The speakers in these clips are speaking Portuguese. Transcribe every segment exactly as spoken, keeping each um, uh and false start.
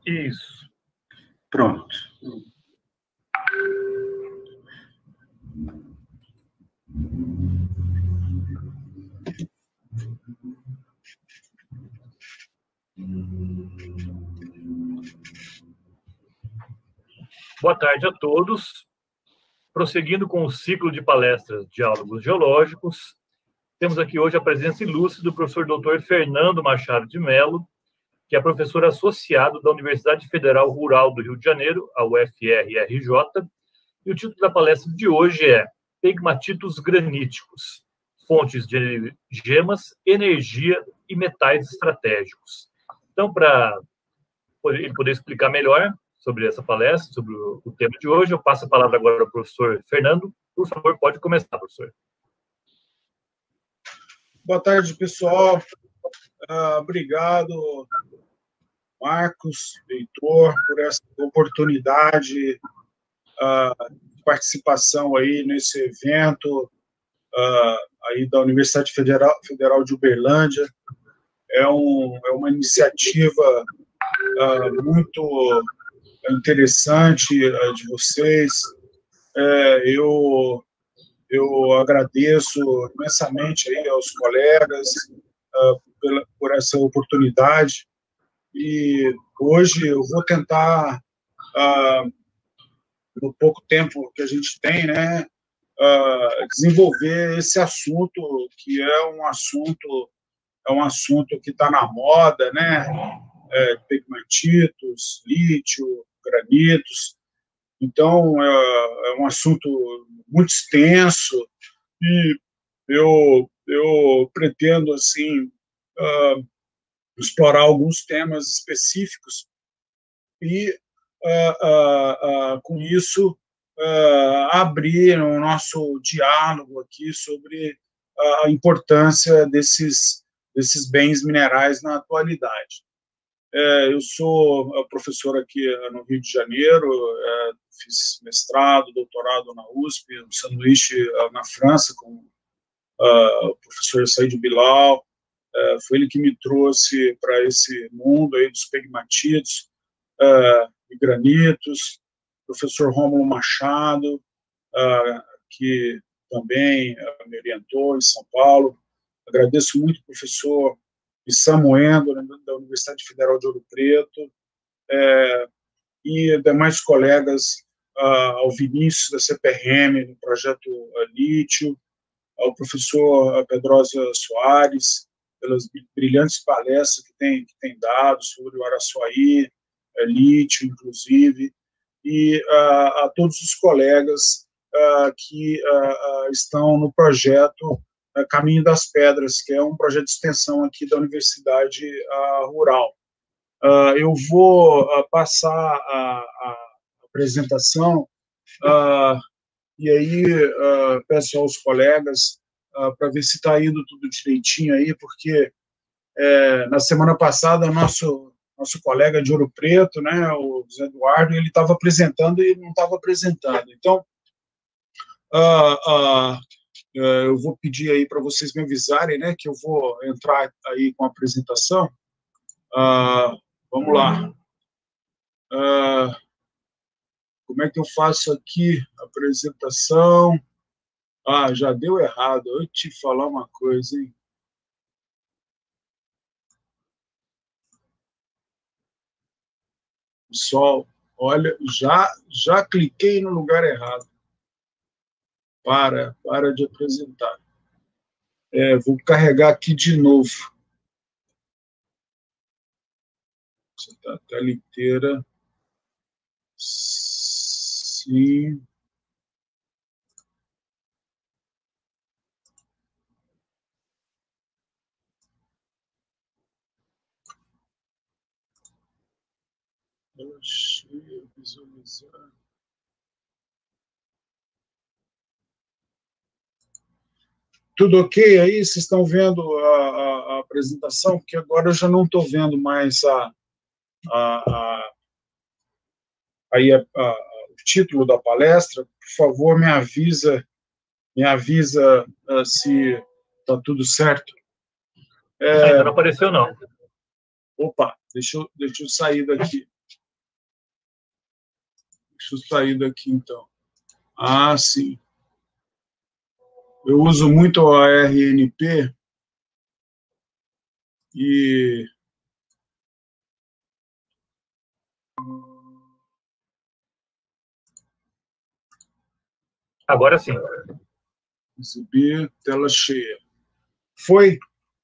Isso. Pronto. Boa tarde a todos. Prosseguindo com o ciclo de palestras Diálogos Geológicos, temos aqui hoje a presença ilustre do professor doutor Fernando Machado de Mello, que é professor associado da Universidade Federal Rural do Rio de Janeiro, a U F R R J, e o título da palestra de hoje é Pegmatitos Graníticos, Fontes de Gemas, Energia e Metais Estratégicos. Então, para ele poder explicar melhor sobre essa palestra, sobre o, o tema de hoje, eu passo a palavra agora ao professor Fernando. Por favor, pode começar, professor. Boa tarde, pessoal. Uh, obrigado, Marcos, Heitor, por essa oportunidade uh, de participação aí nesse evento uh, aí da Universidade Federal, Federal de Uberlândia. É, um, é uma iniciativa uh, muito interessante uh, de vocês. Uh, eu, eu agradeço imensamente aí aos colegas uh, pela, por essa oportunidade. E hoje eu vou tentar, uh, no pouco tempo que a gente tem, né, uh, desenvolver esse assunto, que é um assunto, é um assunto que está na moda, né, é, pegmatitos, lítio, granitos. Então, é, é um assunto muito extenso e eu, eu pretendo, assim, uh, explorar alguns temas específicos e, uh, uh, uh, com isso, uh, abrir o nosso diálogo aqui sobre a importância desses, desses bens minerais na atualidade. É, eu sou professor aqui no Rio de Janeiro, é, fiz mestrado, doutorado na U S P, um sanduíche na França com uh, o professor Said Bilal. Uh, foi ele que me trouxe para esse mundo aí dos pegmatitos uh, e granitos, professor Rômulo Machado, uh, que também uh, me orientou em São Paulo. Agradeço muito ao professor Samuendo, da Universidade Federal de Ouro Preto, uh, e demais colegas, uh, ao Vinícius, da C P R M, do projeto uh, Lítio, ao professor Pedrosa Soares, pelas brilhantes palestras que tem, que tem dado sobre o Araçuaí, é, lítio, inclusive, e uh, a todos os colegas uh, que uh, uh, estão no projeto uh, Caminho das Pedras, que é um projeto de extensão aqui da Universidade uh, Rural. Uh, eu vou uh, passar a, a apresentação uh, e aí uh, peço aos colegas Uh, para ver se está indo tudo direitinho aí, porque é, na semana passada, nosso, nosso colega de Ouro Preto, né, o Zé Eduardo, ele estava apresentando e não estava apresentando. Então, uh, uh, uh, eu vou pedir aí para vocês me avisarem, né, que eu vou entrar aí com a apresentação. Uh, vamos lá. Uh, como é que eu faço aqui a apresentação? Ah, já deu errado. Eu te falar uma coisa, hein? Pessoal, olha, já, já cliquei no lugar errado. Para, para de apresentar. É, vou carregar aqui de novo. Você tá a tela inteira. Sim. Achei, visualizar. Tudo ok aí? Vocês estão vendo a, a, a apresentação? Porque agora eu já não estou vendo mais a, a, a, aí a, a, o título da palestra. Por favor, me avisa, me avisa uh, se está tudo certo. É, ainda não apareceu, não. Opa, deixa eu, deixa eu sair daqui. Deixa eu sair daqui, então. Ah, sim. Eu uso muito a R N P e... Agora sim. Exibir, tela cheia. Foi?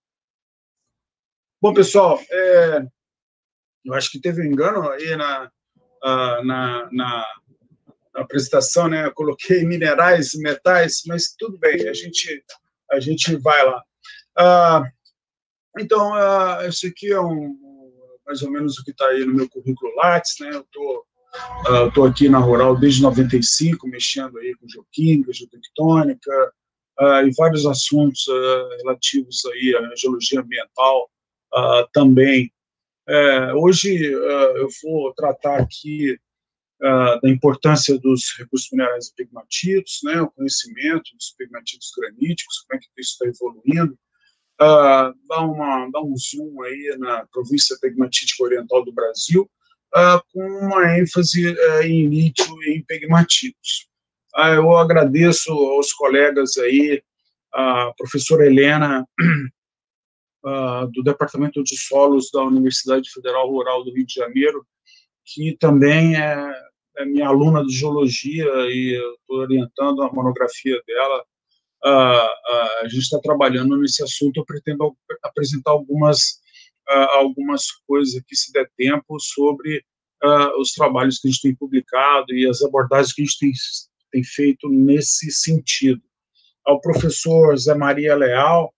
Bom, pessoal, é, eu acho que teve um engano aí na, uh, na, na, na apresentação, né? Eu coloquei minerais, metais, mas tudo bem, a gente, a gente vai lá. Uh, então, uh, isso aqui é um, mais ou menos o que está aí no meu currículo Lattes, né? Eu tô, uh, estou aqui na Rural desde noventa e cinco, mexendo aí com geoquímica, geotectônica, uh, e vários assuntos uh, relativos aí à geologia ambiental uh, também. É, hoje uh, eu vou tratar aqui uh, da importância dos recursos minerais e pegmatitos, né, o conhecimento dos pegmatitos graníticos, como é que isso está evoluindo, uh, dar, uma, dar um zoom aí na província pegmatítica oriental do Brasil, uh, com uma ênfase uh, em lítio e em pegmatitos. Uh, eu agradeço aos colegas aí, a professora Helena, Uh, do Departamento de Solos da Universidade Federal Rural do Rio de Janeiro, que também é, é minha aluna de geologia e estou orientando a monografia dela. Uh, uh, a gente está trabalhando nesse assunto, eu pretendo apresentar algumas, uh, algumas coisas aqui, se der tempo, sobre uh, os trabalhos que a gente tem publicado e as abordagens que a gente tem, tem feito nesse sentido. Ao professor Zé Maria Leal,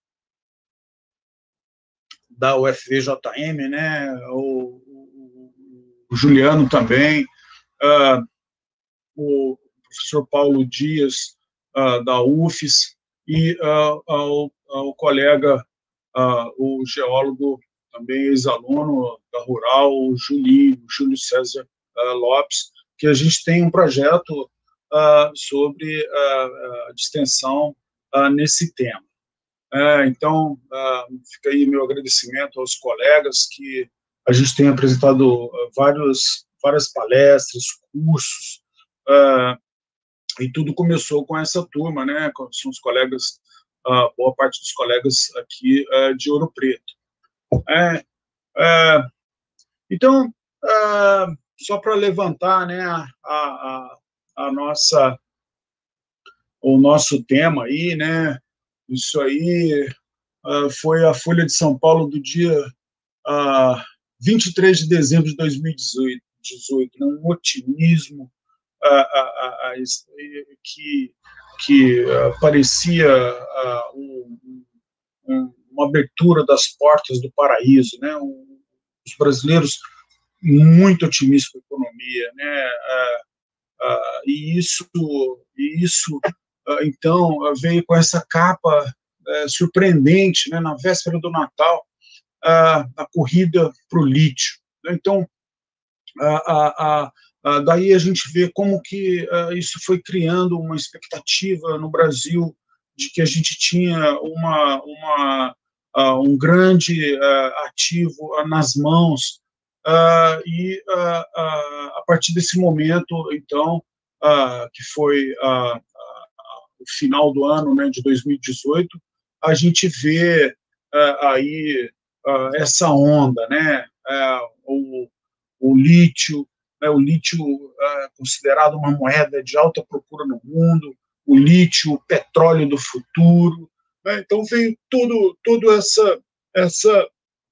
da U F V J M, né, o, o, o Juliano também, uh, o professor Paulo Dias, uh, da U F S, e uh, ao, ao colega, uh, o geólogo, também ex-aluno da Rural, o Julinho, Júlio César uh, Lopes, que a gente tem um projeto uh, sobre uh, a extensão uh, nesse tema. É, então, uh, fica aí meu agradecimento aos colegas que a gente tem apresentado uh, vários, várias palestras, cursos, uh, e tudo começou com essa turma, né? São os colegas, uh, boa parte dos colegas aqui uh, de Ouro Preto. É, é, então, uh, só para levantar, né, a, a, a nossa, o nosso tema aí, né? Isso aí uh, foi a Folha de São Paulo do dia uh, vinte e três de dezembro de dois mil e dezoito, né, um otimismo uh, uh, uh, uh, que, que uh, parecia uh, um, um, uma abertura das portas do paraíso, né? Um, os brasileiros muito otimistas com a economia, né? Uh, uh, e isso, e isso uh, então, veio com essa capa É, surpreendente, né, na véspera do Natal, a, a corrida para o lítio. Então, a, a, a, daí a gente vê como que a, isso foi criando uma expectativa no Brasil de que a gente tinha uma, uma, a, um grande a, ativo nas mãos, a, e a, a, a partir desse momento, então, a, que foi a, o final do ano, né, de dois mil e dezoito, a gente vê uh, aí uh, essa onda, né, uh, o, o lítio, né, o lítio uh, considerado uma moeda de alta procura no mundo, o lítio, o petróleo do futuro, né, então veio tudo, tudo essa, essa,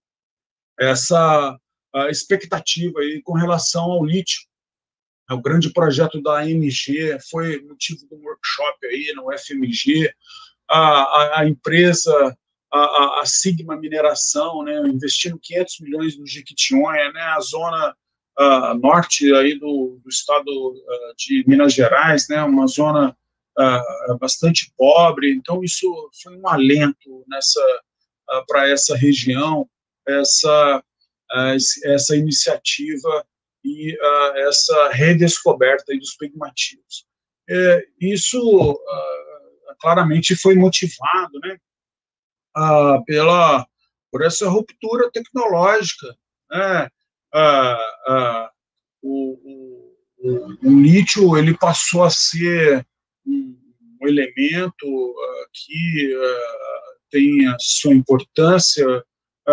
essa uh, expectativa aí com relação ao lítio. O grande projeto da A M G foi motivo de um workshop aí no F M G, a, a, a empresa, a, a Sigma Mineração, né, investindo quinhentos milhões no Jequitinhonha, né, a zona uh, norte aí do, do estado uh, de Minas Gerais, né, uma zona uh, bastante pobre. Então isso foi um alento nessa uh, para essa região, essa uh, essa iniciativa e uh, essa redescoberta aí dos pegmatitos. É, isso uh, claramente foi motivado, né, uh, pela, por essa ruptura tecnológica, né, uh, uh, o, o, o, o lítio ele passou a ser um, um elemento uh, que uh, tem a sua importância, uh,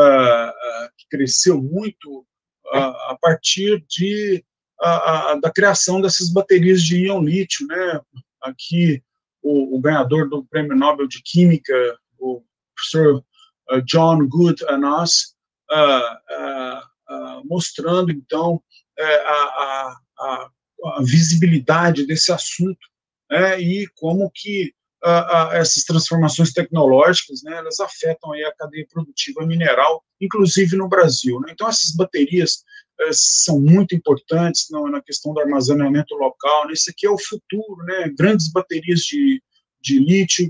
uh, que cresceu muito uh, a partir de, uh, uh, da criação dessas baterias de íon lítio, né? Aqui, o, o ganhador do Prêmio Nobel de Química, o professor uh, John Good and us, uh, uh, uh, mostrando, então, uh, a, a, a visibilidade desse assunto, né, e como que uh, uh, essas transformações tecnológicas, né, elas afetam aí a cadeia produtiva mineral, inclusive no Brasil, né? Então, essas baterias uh, são muito importantes na, na questão do armazenamento local, né? Isso aqui é o futuro, né? Grandes baterias de, de lítio,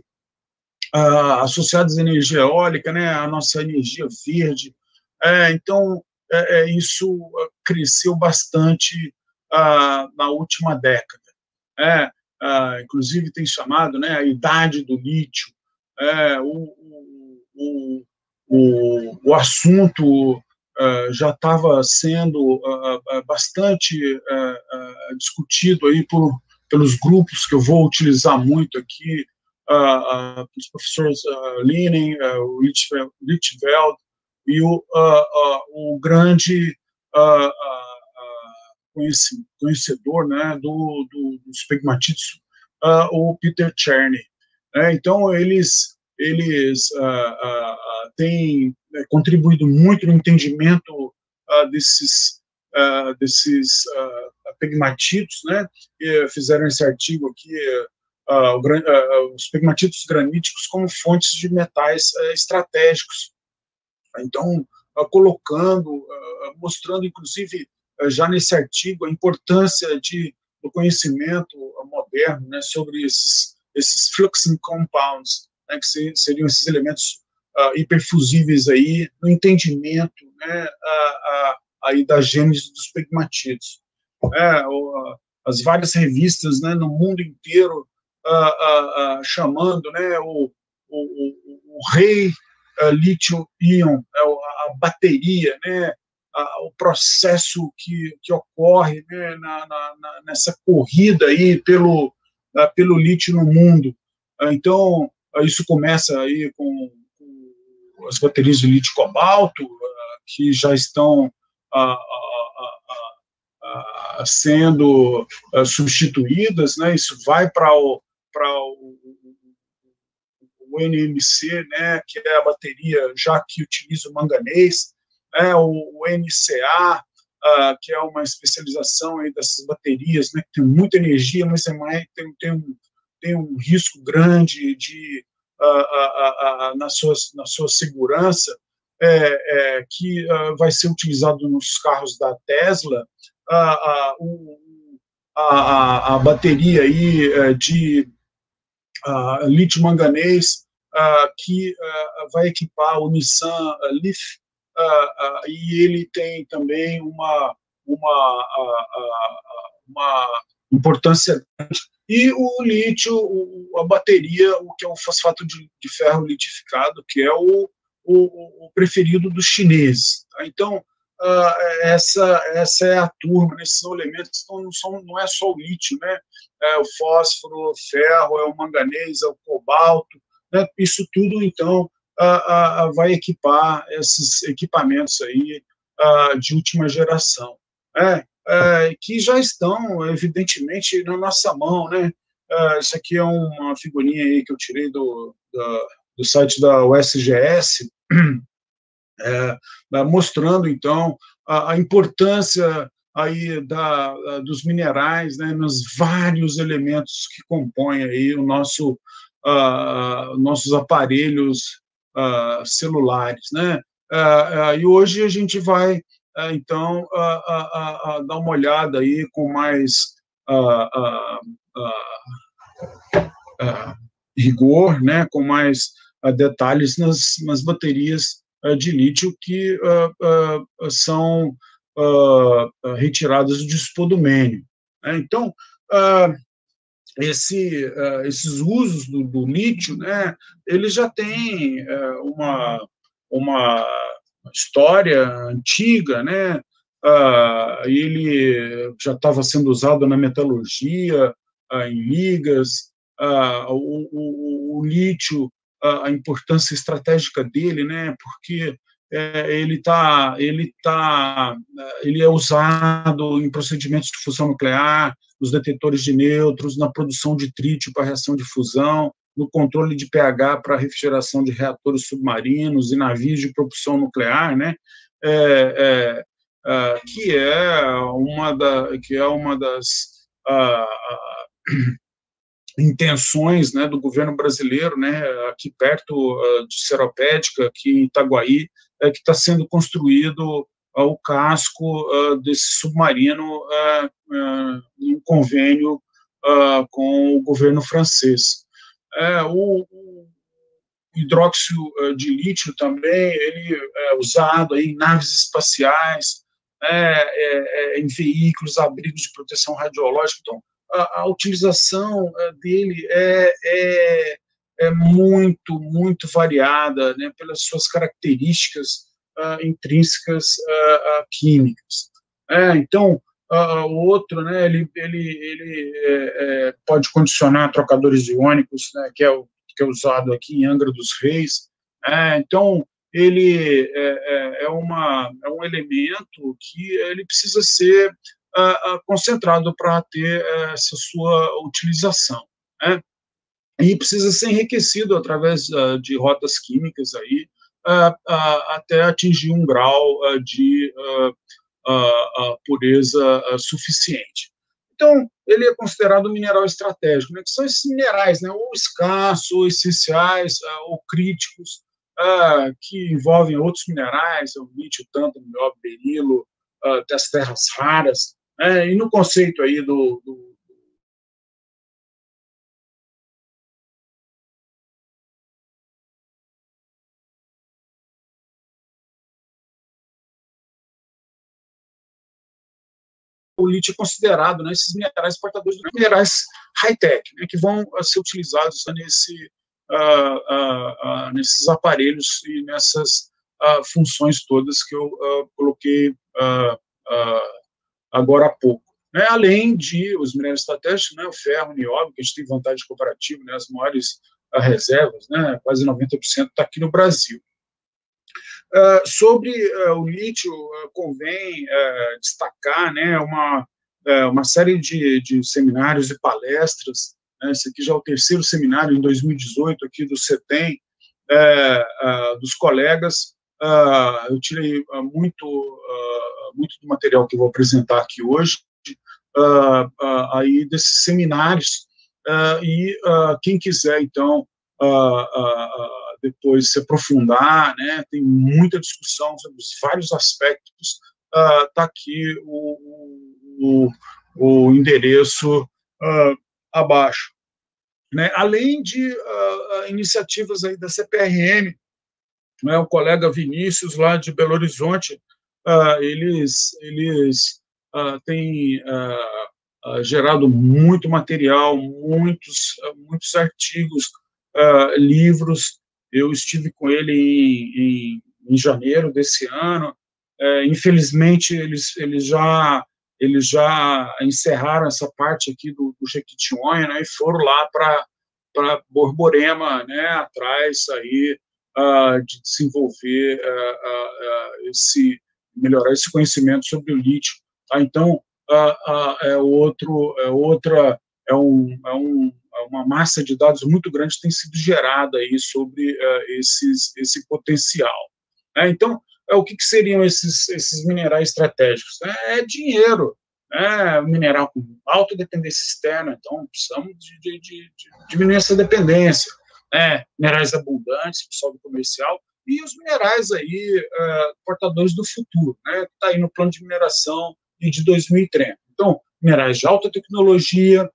uh, associadas à energia eólica, né? A nossa energia verde. É, então, é, é, isso cresceu bastante uh, na última década. É, uh, inclusive tem chamado, né, a idade do lítio. É, o, o, o, o assunto uh, já estava sendo uh, bastante uh, uh, discutido aí por, pelos grupos que eu vou utilizar muito aqui, uh, uh, os professores uh, Lenin, uh, o Lichtveld, e o, uh, uh, o grande uh, uh, conhecedor, né, do, do, dos pegmatitos, uh, o Peter Czerny. É, então, eles, eles uh, uh, uh, têm né, contribuído muito no entendimento uh, desses, uh, desses uh, pegmatitos, né, e fizeram esse artigo aqui, uh, o, uh, os pegmatitos graníticos como fontes de metais uh, estratégicos. Então, uh, colocando, uh, mostrando, inclusive, uh, já nesse artigo, a importância de, do conhecimento uh, moderno, né, sobre esses, esses fluxing compounds, né, que se, seriam esses elementos uh, hiperfusíveis aí, no entendimento, né, uh, uh, aí da gênese dos pegmatitos. É, uh, as várias revistas, né, no mundo inteiro uh, uh, uh, chamando, né, o, o, o, o rei Uh, lítio-íon, a bateria, né, a, o processo que, que ocorre, né, na, na, nessa corrida aí pelo, uh, pelo lítio no mundo. Uh, então, uh, isso começa aí com, com as baterias de lítio-cobalto, uh, que já estão uh, uh, uh, uh, sendo uh, substituídas, né, isso vai para o, para o o N M C, né, que é a bateria já que utiliza o manganês, né, o, o N C A, uh, que é uma especialização aí dessas baterias, né, que tem muita energia, mas é mais, tem, tem, um, tem um risco grande de, uh, uh, uh, uh, na, sua, na sua segurança, é, é, que uh, vai ser utilizado nos carros da Tesla, uh, uh, a, a, a bateria aí, uh, de Uh, lítio-manganês, uh, que uh, vai equipar o Nissan uh, Leaf, uh, uh, e ele tem também uma, uma, uh, uh, uma importância grande. E o lítio, o, a bateria, o que é o fosfato de, de ferro litificado, que é o, o, o preferido dos chineses. Tá? Então, Uh, essa, essa é a turma, né? Esses são elementos, então não, são, não é só o lítio, né? É o fósforo, o ferro, é o manganês, é o cobalto, né? Isso tudo, então, uh, uh, vai equipar esses equipamentos aí uh, de última geração, né? Uh, que já estão, evidentemente, na nossa mão, né? Uh, isso aqui é uma figurinha aí que eu tirei do, do, do site da U S G S, É, mostrando, então, a, a importância aí da, dos minerais, né, nos vários elementos que compõem aí o nosso, uh, nossos aparelhos uh, celulares, né? Uh, uh, e hoje a gente vai, uh, então, uh, uh, uh, dar uma olhada aí com mais uh, uh, uh, uh, rigor, né, com mais uh, detalhes nas, nas baterias de lítio que uh, uh, são uh, retiradas do spodumênio. Né? Então, uh, esse, uh, esses usos do, do lítio, né, ele já tem uh, uma, uma história antiga, né, uh, ele já estava sendo usado na metalurgia, uh, em ligas, uh, o, o, o lítio, uh, a importância estratégica dele, né, porque é, ele, tá, ele, tá, ele é usado em procedimentos de fusão nuclear, nos detetores de nêutrons, na produção de trítio para reação de fusão, no controle de pH para refrigeração de reatores submarinos e navios de propulsão nuclear, né? É, é, é, que é uma da, que é uma das ah, ah, intenções, né, do governo brasileiro, né, aqui perto uh, de Seropédica, aqui em Itaguaí, é, que está sendo construído uh, o casco uh, desse submarino uh, uh, em um convênio uh, com o governo francês. É, o, o hidróxido uh, de lítio também, ele é usado aí em naves espaciais, é, é, é, em veículos, abrigos de proteção radiológica. Então, a, a utilização dele é, é, é muito, muito variada, né, pelas suas características uh, intrínsecas uh, uh, químicas. É, então, uh, o outro, né, ele, ele, ele é, é, pode condicionar trocadores iônicos, né, que, é o, que é usado aqui em Angra dos Reis. É, então, ele é, é, uma, é um elemento que ele precisa ser Uh, uh, concentrado para ter uh, essa sua utilização, né? E precisa ser enriquecido através uh, de rotas químicas aí, uh, uh, até atingir um grau uh, de uh, uh, uh, pureza uh, suficiente. Então, ele é considerado um mineral estratégico, né? Que são esses minerais, né? Ou escassos, ou essenciais, uh, ou críticos, uh, que envolvem outros minerais, o lítio, tântalo, nióbio, berilo, uh, das terras raras. É, e no conceito aí do, do o lítio é considerado, né, esses minerais portadores de minerais high-tech, né, que vão uh, ser utilizados nesse, uh, uh, uh, nesses aparelhos e nessas uh, funções todas que eu uh, coloquei uh, uh, agora há pouco. Né, além de os minerais estratégicos, né, o ferro, o nióbio, que a gente tem vantagem comparativa, né, as maiores uh, reservas, né, quase noventa por cento está aqui no Brasil. Uh, sobre uh, o lítio, uh, convém uh, destacar, né, uma, uh, uma série de, de seminários e palestras. Né, esse aqui já é o terceiro seminário em dois mil e dezoito aqui do CETEM, uh, uh, dos colegas. Uh, eu tirei uh, muito, uh, muito do material que eu vou apresentar aqui hoje, uh, uh, aí desses seminários, uh, e uh, quem quiser, então, uh, uh, depois se aprofundar, né, tem muita discussão sobre os vários aspectos, está uh, aqui o, o, o endereço uh, abaixo. Né, além de uh, iniciativas aí da C P R M, né, o colega Vinícius, lá de Belo Horizonte, uh, eles, eles uh, têm uh, uh, gerado muito material, muitos, uh, muitos artigos, uh, livros. Eu estive com ele em, em, em janeiro desse ano. É, infelizmente, eles, eles, já, eles já encerraram essa parte aqui do, do Jequitinhonha, né, e foram lá para Borborema, né, atrás aí, uh, de desenvolver, uh, uh, uh, esse, melhorar esse conhecimento sobre o lítio. Tá? Então, uh, uh, é, outro, é outra, é um, é um uma massa de dados muito grande tem sido gerada aí sobre uh, esses, esse potencial. Né? Então, uh, o que, que seriam esses, esses minerais estratégicos? É, é dinheiro, né? Mineral com alta dependência externa, então precisamos de, de, de, de diminuir essa dependência. Né? Minerais abundantes, solo comercial, e os minerais aí, uh, portadores do futuro, né? Que está aí no plano de mineração de dois mil e trinta. Então, minerais de alta tecnologia.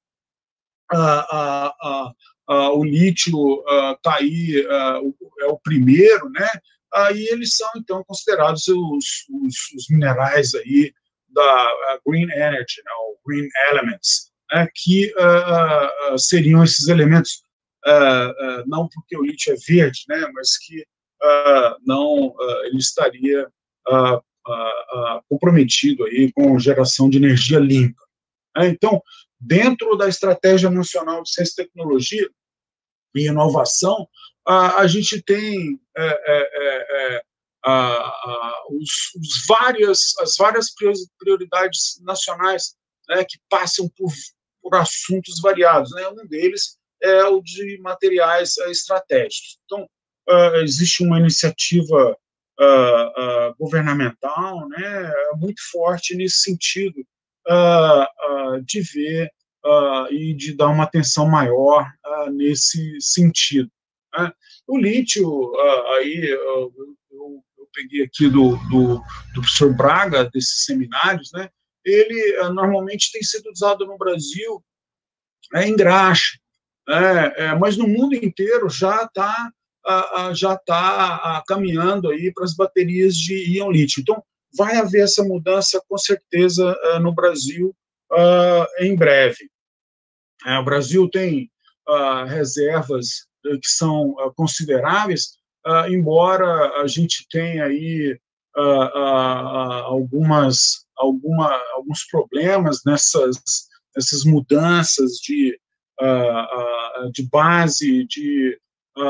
Ah, ah, ah, ah, o lítio está aí, ah, é o primeiro, né? Aí eles são, então, considerados os, os, os minerais aí da Green Energy, né? O Green Elements, né? Que ah, ah, seriam esses elementos, ah, ah, não porque o lítio é verde, né? Mas que ah, não, ah, ele estaria ah, uh, uh, comprometido aí com geração de energia limpa. Né? Então, dentro da Estratégia Nacional de Ciência e Tecnologia e Inovação, uh, a gente tem é, é, é, uh, uh, os, os várias, as várias prioridades nacionais, né, que passam por, por assuntos variados. Né? Um deles é o de materiais uh, estratégicos. Então, uh, existe uma iniciativa uh, uh, governamental, né, muito forte nesse sentido, uh, uh, de ver uh, e de dar uma atenção maior uh, nesse sentido. Né? O lítio, uh, aí uh, eu, eu peguei aqui do, do, do professor Braga, desses seminários, né, ele uh, normalmente tem sido usado no Brasil é, em graxa, é, é, mas no mundo inteiro já está uh, já tá uh, caminhando aí para as baterias de íon lítio. Então, vai haver essa mudança, com certeza, uh, no Brasil uh, em breve. É, o Brasil tem uh, reservas uh, que são uh, consideráveis, uh, embora a gente tenha aí uh, uh, algumas, alguma, alguns problemas nessas, nessas mudanças de, uh, uh, de base, de, uh,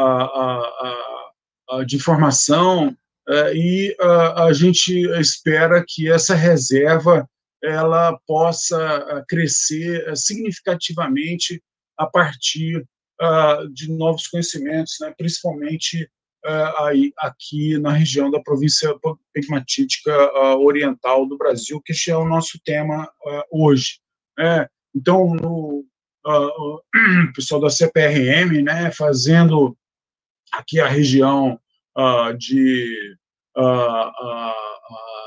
uh, uh, de informação, uh, e uh, a gente espera que essa reserva ela possa crescer significativamente a partir uh, de novos conhecimentos, né, principalmente uh, aí, aqui na região da província pegmatítica uh, oriental do Brasil, que este é o nosso tema uh, hoje. É, então, no, uh, o pessoal da C P R M, né, fazendo aqui a região uh, de uh, uh, uh,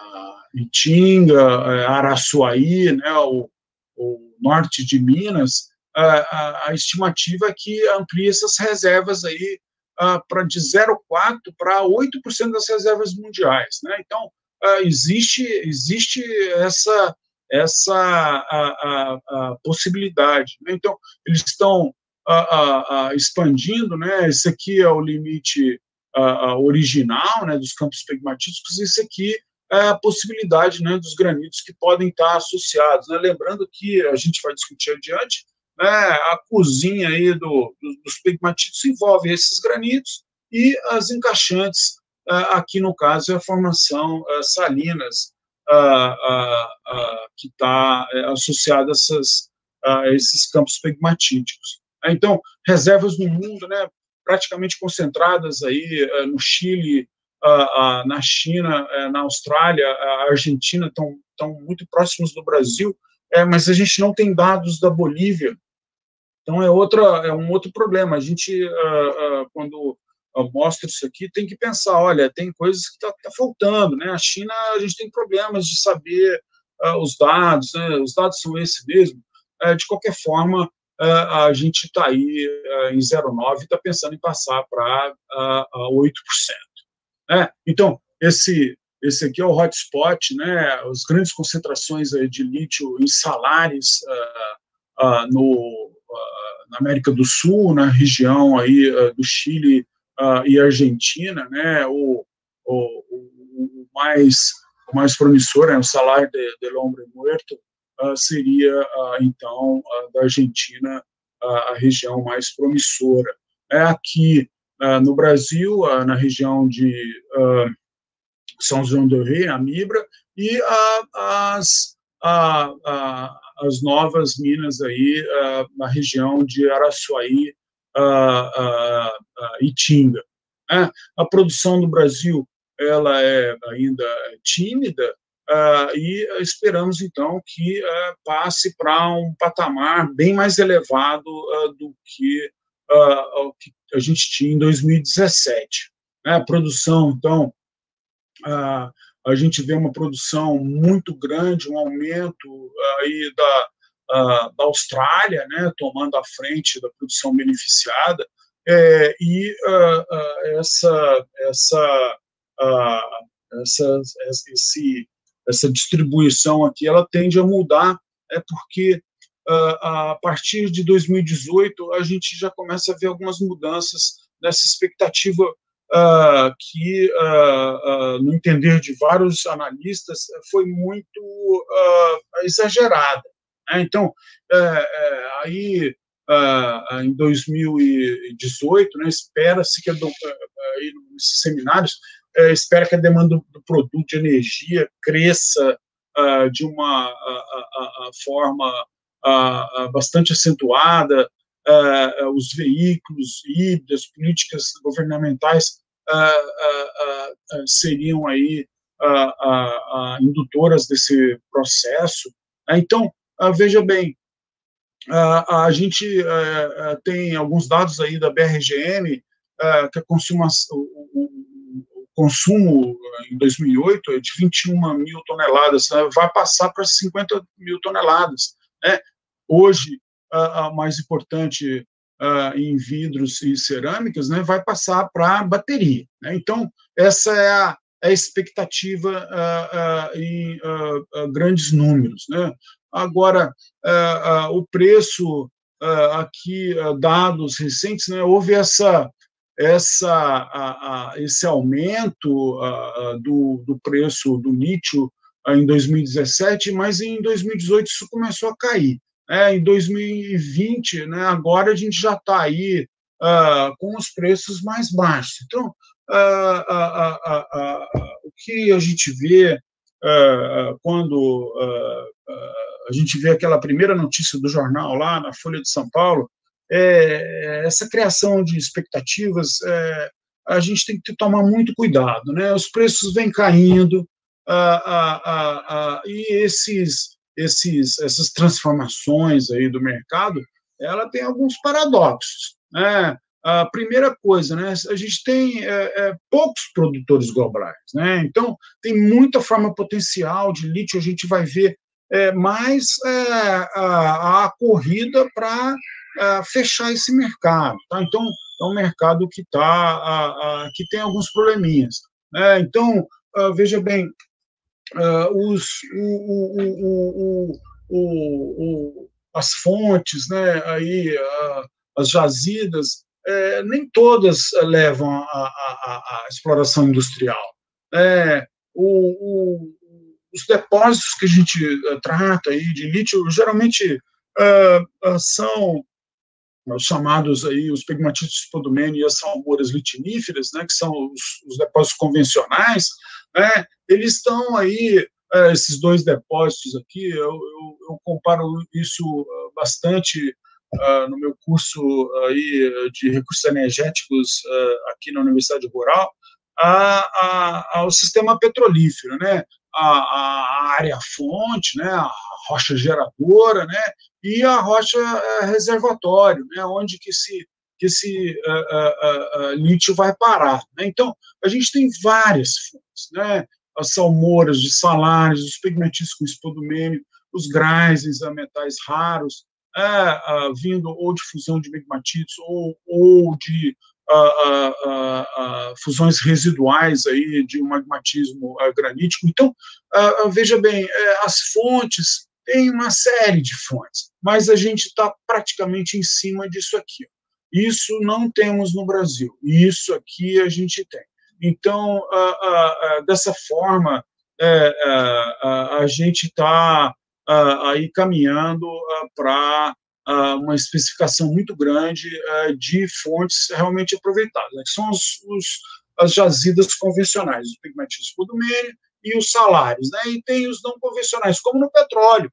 Itinga, Araçuaí, né, o, o norte de Minas, a, a, a estimativa é que amplie essas reservas aí uh, para de zero vírgula quatro por cento para oito por cento das reservas mundiais. Né? Então, uh, existe, existe essa, essa a, a, a possibilidade. Né? Então, eles estão uh, uh, expandindo, né? Esse aqui é o limite uh, uh, original, né, dos campos pegmatíticos, esse aqui é a possibilidade, né, dos granitos que podem estar associados. Né? Lembrando que a gente vai discutir adiante, né, a cozinha aí do, do, dos pegmatíticos envolve esses granitos e as encaixantes, uh, aqui no caso é a formação uh, salinas, uh, uh, uh, que está uh, associada a, essas, uh, a esses campos pegmatíticos. Então, reservas no mundo, né, praticamente concentradas aí uh, no Chile, Uh, uh, na China, uh, na Austrália, a Argentina estão estão muito próximos do Brasil, uh, mas a gente não tem dados da Bolívia. Então é outra é um outro problema. A gente uh, uh, quando uh, mostra isso aqui tem que pensar, olha, tem coisas que está tá faltando, né? A China a gente tem problemas de saber uh, os dados, né? Os dados são esses mesmo. Uh, de qualquer forma, uh, a gente está aí uh, em zero vírgula nove e está pensando em passar para uh, oito por cento. É, então, esse, esse aqui é o hotspot, né, as grandes concentrações aí de lítio em salares uh, uh, no, uh, na América do Sul, na região aí, uh, do Chile uh, e Argentina, né, o, o, o, mais, o mais promissor, né, o salário de, de hombre muerto, uh, seria, uh, então, uh, da Argentina, uh, a região mais promissora. É aqui, Uh, no Brasil, uh, na região de uh, São João do Rei, a Mibra, e uh, as, uh, uh, as novas minas aí, uh, na região de Araçuaí uh, uh, uh, e Tinga. Uh, a produção do Brasil ela é ainda tímida, uh, e esperamos, então, que uh, passe para um patamar bem mais elevado uh, do que Uh, o que a gente tinha em dois mil e dezessete. Né? A produção, então, uh, a gente vê uma produção muito grande, um aumento uh, aí da, uh, da Austrália, né, tomando a frente da produção beneficiada, é, e uh, uh, essa, essa, uh, essa, esse, essa distribuição aqui, ela tende a mudar, é porque a partir de dois mil e dezoito, a gente já começa a ver algumas mudanças nessa expectativa uh, que, uh, uh, no entender de vários analistas, foi muito uh, exagerada. Né? Então, uh, uh, aí, uh, em dois mil e dezoito, né, espera-se que, uh, aí, nesses seminários, uh, espera que a demanda do, do produto de energia cresça uh, de uma uh, uh, uh, forma uh, uh, bastante acentuada. Uh, uh, os veículos híbridos, políticas governamentais uh, uh, uh, seriam aí uh, uh, uh, indutoras desse processo. Então, uh, veja bem, uh, a gente uh, uh, tem alguns dados aí da B R G M, uh, que a consumação, o, o, o consumo em dois mil e oito é de vinte e uma mil toneladas, né, vai passar para cinquenta mil toneladas. Né? Hoje, a, a mais importante uh, em vidros e cerâmicas, né, vai passar para bateria. Né? Então, essa é a, a expectativa uh, uh, em uh, uh, grandes números. Né? Agora, uh, uh, o preço, uh, aqui, uh, dados recentes, né, houve essa, essa, uh, uh, esse aumento uh, uh, do, do preço do lítio uh, em dois mil e dezessete, mas em dois mil e dezoito isso começou a cair. É, em dois mil e vinte, né, agora a gente já está aí uh, com os preços mais baixos. Então, uh, uh, uh, uh, uh, o que a gente vê uh, uh, quando uh, uh, a gente vê aquela primeira notícia do jornal lá na Folha de São Paulo, é, essa criação de expectativas, é, a gente tem que tomar muito cuidado. Né? Os preços vêm caindo uh, uh, uh, uh, e esses... Esses, essas transformações aí do mercado, ela tem alguns paradoxos. Né? A primeira coisa, né, a gente tem é, é, poucos produtores globais. Né? Então, tem muita forma potencial de lítio, a gente vai ver é, mais é, a, a corrida para fechar esse mercado. Tá? Então, é um mercado que, tá, a, a, que tem alguns probleminhas. Né? Então, a, veja bem, Uh, os, o, o, o, o, as fontes, né, aí, uh, as jazidas, é, nem todas levam à a, a, a exploração industrial. É, o, o, os depósitos que a gente uh, trata aí de lítio, geralmente uh, uh, são os chamados aí, os pegmatitos spodumene e as salmouras litiníferas, né, que são os, os depósitos convencionais, né, eles estão aí, é, esses dois depósitos aqui, eu, eu, eu comparo isso bastante uh, no meu curso aí de recursos energéticos uh, aqui na Universidade Rural, a, a, ao sistema petrolífero, né, a, a área-fonte, né, a rocha geradora, né, e a rocha uh, reservatório, né, onde que esse, que esse uh, uh, uh, lítio vai parar. Né? Então, a gente tem várias fontes, né, as salmouras de salares, os pegmatitos com spodumene, os greisens a metais raros, é, uh, vindo ou de fusão de pegmatitos ou, ou de uh, uh, uh, fusões residuais aí de um magmatismo uh, granítico. Então, uh, veja bem, uh, as fontes, tem uma série de fontes, mas a gente está praticamente em cima disso aqui. Isso não temos no Brasil, isso aqui a gente tem. Então, uh, uh, uh, dessa forma, uh, uh, uh, a gente está uh, aí caminhando uh, para uh, uma especificação muito grande uh, de fontes realmente aproveitadas, né, que são os, os, as jazidas convencionais, os pegmatitos spodumene e os salares, né, e tem os não convencionais, como no petróleo,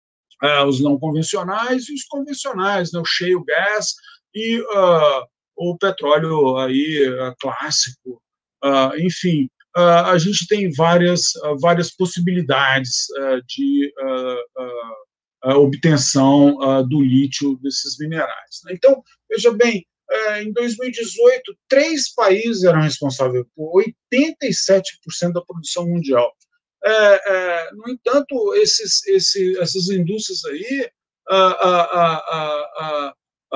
uh, os não convencionais e os convencionais, né, o shale gas e uh, o petróleo aí, uh, clássico. Uh, enfim, uh, a gente tem várias, uh, várias possibilidades uh, de uh, uh, uh, obtenção uh, do lítio desses minerais. Né? Então, veja bem, uh, em dois mil e dezoito, três países eram responsáveis por oitenta e sete por cento da produção mundial. Uh, uh, no entanto, esses, esses, essas indústrias aí uh, uh, uh, uh,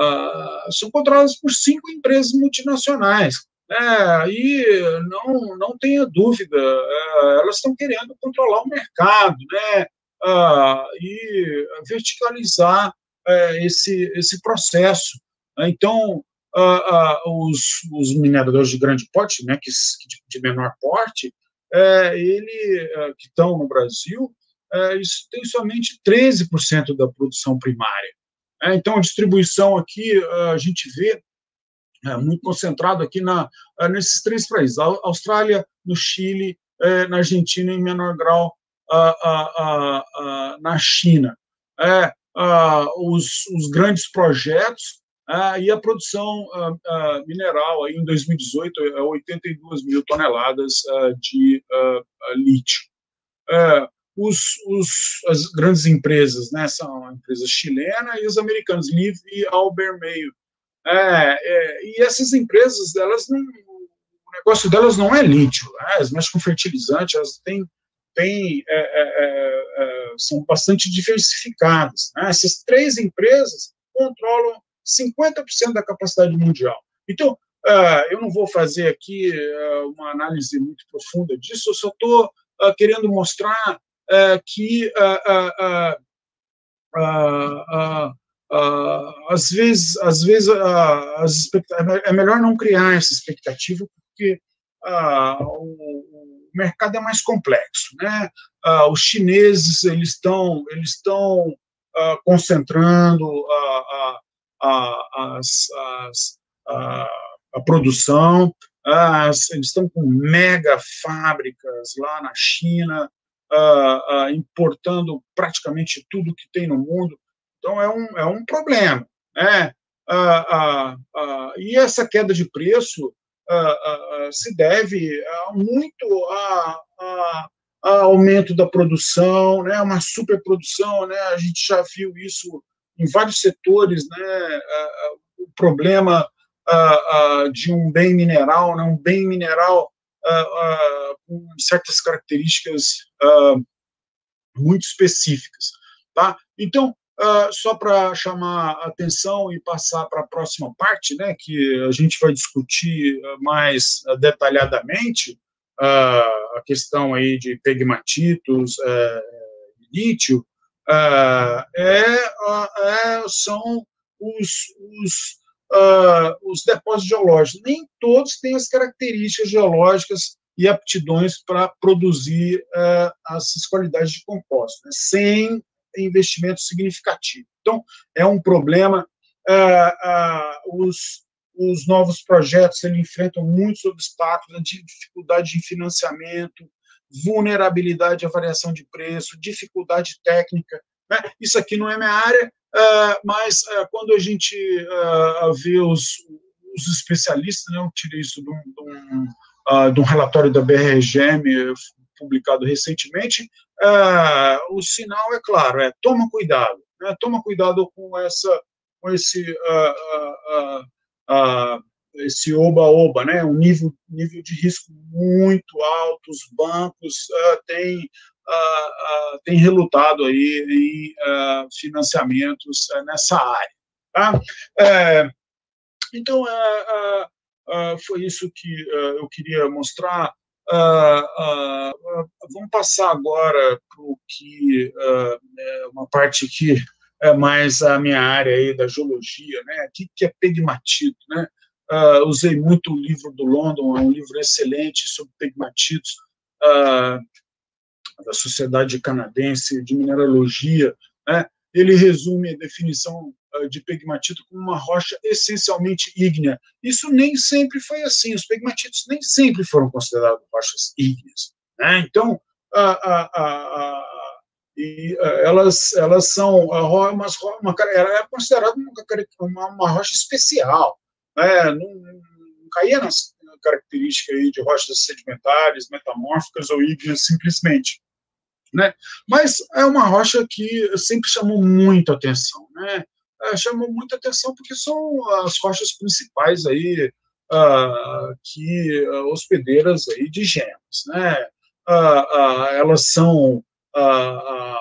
uh, são controladas por cinco empresas multinacionais. É, e não, não tenha dúvida, é, elas estão querendo controlar o mercado, né, ah, e verticalizar é, esse, esse processo. Então, uh, uh, os, os mineradores de grande porte, né, que, de, de menor porte, é, ele, uh, que estão no Brasil, é, eles têm somente treze por cento da produção primária. É, então, a distribuição aqui, uh, a gente vê é, muito concentrado aqui na, uh, nesses três países, a Austrália, no Chile, uh, na Argentina, em menor grau, uh, uh, uh, uh, na China. É, uh, os, os grandes projetos uh, e a produção uh, uh, mineral, aí em dois mil e dezoito, é oitenta e duas mil toneladas uh, de uh, uh, lítio. Uh, os, os, as grandes empresas, né, são a empresa chilena e os americanos, Liv e Albemarle. É, é, e essas empresas, elas não, o negócio delas não é lítio, né, elas mexem com fertilizante, elas têm, têm, é, é, é, são bastante diversificadas. Né? Essas três empresas controlam cinquenta por cento da capacidade mundial. Então, uh, eu não vou fazer aqui uh, uma análise muito profunda disso, eu só estou uh, querendo mostrar uh, que uh, uh, uh, uh, uh, Uh, às vezes, às vezes uh, as é melhor não criar essa expectativa, porque uh, o, o mercado é mais complexo, né? Uh, os chineses eles estão eles estão uh, concentrando uh, uh, uh, as, as, uh, a produção, uh, eles estão com mega fábricas lá na China, uh, uh, importando praticamente tudo que tem no mundo. Então, é um, é um problema. Né? Ah, ah, ah, e essa queda de preço ah, ah, se deve ah, muito a, a, a aumento da produção, né? Uma superprodução. Né? A gente já viu isso em vários setores, né? Ah, o problema ah, ah, de um bem mineral, né? Um bem mineral ah, ah, com certas características ah, muito específicas. Tá? Então, Uh, só para chamar a atenção e passar para a próxima parte, né, que a gente vai discutir mais uh, detalhadamente uh, a questão aí de pegmatitos, uh, lítio, uh, é, é, são os, os, uh, os depósitos geológicos. Nem todos têm as características geológicas e aptidões para produzir uh, essas qualidades de compósito, né, sem investimento significativo. Então, é um problema. Ah, ah, os, os novos projetos eles enfrentam muitos obstáculos, a dificuldade de financiamento, vulnerabilidade à variação de preço, dificuldade técnica. Né? Isso aqui não é minha área, ah, mas ah, quando a gente ah, vê os, os especialistas, né, eu tirei isso de um, de um, ah, de um relatório da B R G M, publicado recentemente, uh, o sinal é claro, é toma cuidado, né, toma cuidado com essa, com esse, uh, uh, uh, uh, esse oba-oba, né, um nível, nível de risco muito alto, os bancos uh, têm, uh, uh, têm relutado aí em uh, financiamentos uh, nessa área. Tá? Uh, então, uh, uh, uh, foi isso que uh, eu queria mostrar. Uh, uh, uh, vamos passar agora para o que uh, é uma parte que é mais a minha área aí da geologia, né? O que, que é pegmatito, né? Uh, usei muito o livro do London, é um livro excelente sobre pegmatitos uh, da Sociedade Canadense de Mineralogia, né? Ele resume a definição de pegmatito como uma rocha essencialmente ígnea. Isso nem sempre foi assim, os pegmatitos nem sempre foram considerados rochas ígneas. Né? Então, a, a, a, a, e, a, elas, elas são umas, uma, ela é considerada uma, uma, uma rocha especial. Né? Não, não caía nas características aí de rochas sedimentares, metamórficas ou ígneas simplesmente. Né? Mas é uma rocha que sempre chamou muita atenção, né? É, chamou muita atenção porque são as rochas principais aí uh, que uh, hospedeiras aí de gemas, né? Uh, uh, elas são uh,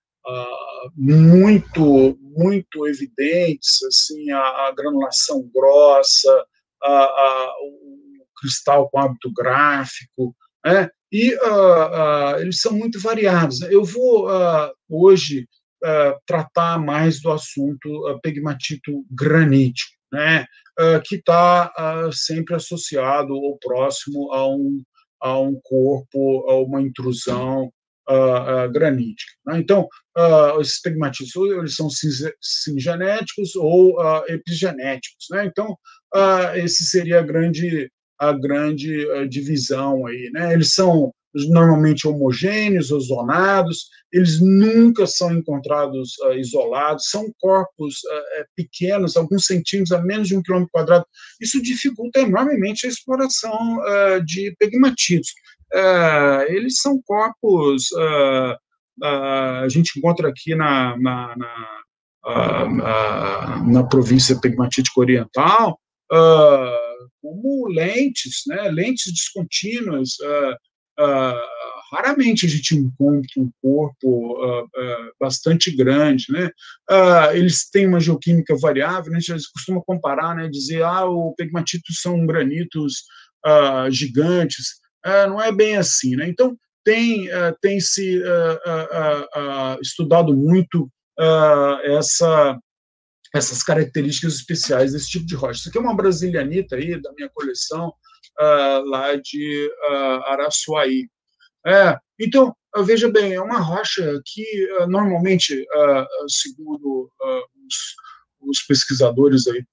uh, muito muito evidentes, assim, a, a granulação grossa, a, a, o cristal com hábito gráfico, né? E uh, uh, eles são muito variados. Eu vou, uh, hoje, uh, tratar mais do assunto uh, pegmatito granítico. né, que está sempre associado ou próximo a um, a um corpo, a uma intrusão Uh, uh, granítica. Né? Então, uh, esses pegmatitos eles são singenéticos ou uh, epigenéticos. Né? Então, uh, esse seria a grande, a grande uh, divisão aí. Né? Eles são normalmente homogêneos, ozonados, eles nunca são encontrados uh, isolados, são corpos uh, pequenos, alguns centímetros, a menos de um quilômetro quadrado. Isso dificulta enormemente a exploração uh, de pegmatitos. Uh, eles são corpos, uh, uh, a gente encontra aqui na, na, na, uh, uh, na província pegmatítica oriental, uh, como lentes, né, lentes descontínuas. Uh, uh, raramente a gente encontra um corpo uh, uh, bastante grande. Né? Uh, eles têm uma geoquímica variável, né, a gente costuma comparar, né, dizer ah, os pegmatitos são granitos uh, gigantes. Uh, não é bem assim, né? Então, tem, uh, tem se uh, uh, uh, estudado muito uh, essa, essas características especiais desse tipo de rocha. Isso aqui é uma brasilianita aí, da minha coleção, uh, lá de uh, Araçuaí. É, então, uh, veja bem, é uma rocha que, uh, normalmente, uh, segundo uh, os, os pesquisadores aí,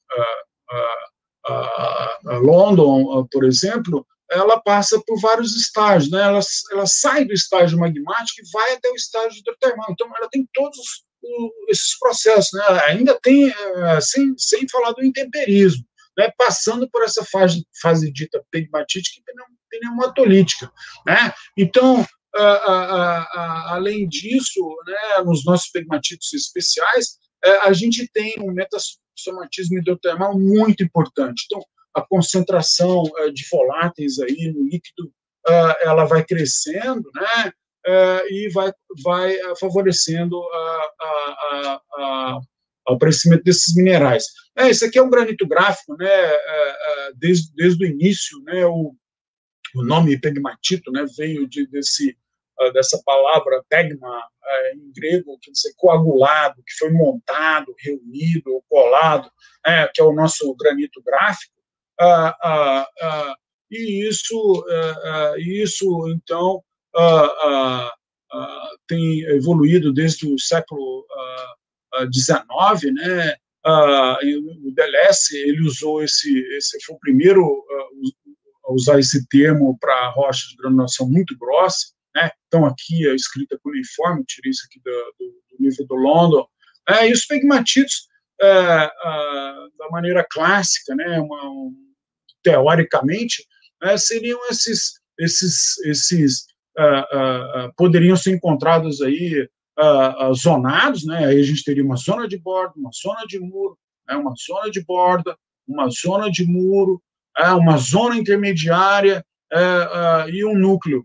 uh, uh, uh, London, uh, por exemplo, ela passa por vários estágios, né? ela, ela sai do estágio magmático e vai até o estágio hidrotermal. Então, ela tem todos os, esses processos, né? Ainda tem, é, sem, sem falar do intemperismo, né? Passando por essa fase, fase dita pegmatítica e pneumatolítica. Né? Então, a, a, a, além disso, né, nos nossos pegmatitos especiais, é, a gente tem um metasomatismo hidrotermal muito importante. Então, a concentração uh, de voláteis aí no líquido, uh, ela vai crescendo, né, uh, e vai, vai uh, favorecendo a, a, a, o aparecimento desses minerais. É, esse aqui é um granito gráfico, né, uh, uh, desde, desde o início, né, o, o nome pegmatito, né, veio de, desse, uh, dessa palavra pegma, uh, em grego, que quer dizer coagulado, que foi montado, reunido ou colado, né, que é o nosso granito gráfico. Ah, ah, ah, e isso, ah, isso então, ah, ah, ah, tem evoluído desde o século dezenove, né? Ah, o Deleuze, ele usou esse, esse foi o primeiro a usar esse termo para rochas de granulação muito grossa, né? Então, aqui a escrita cuneiforme, tirei isso aqui do, do, do livro do London, é, e os pegmatitos, é, a, da maneira clássica, né? Uma, um, teoricamente, né, seriam esses, esses, esses uh, uh, uh, poderiam ser encontrados aí uh, uh, zonados, né? Aí a gente teria uma zona de borda, uma zona de muro, né? Uma zona de borda, uma zona de muro, uh, uma zona intermediária uh, uh, e um núcleo.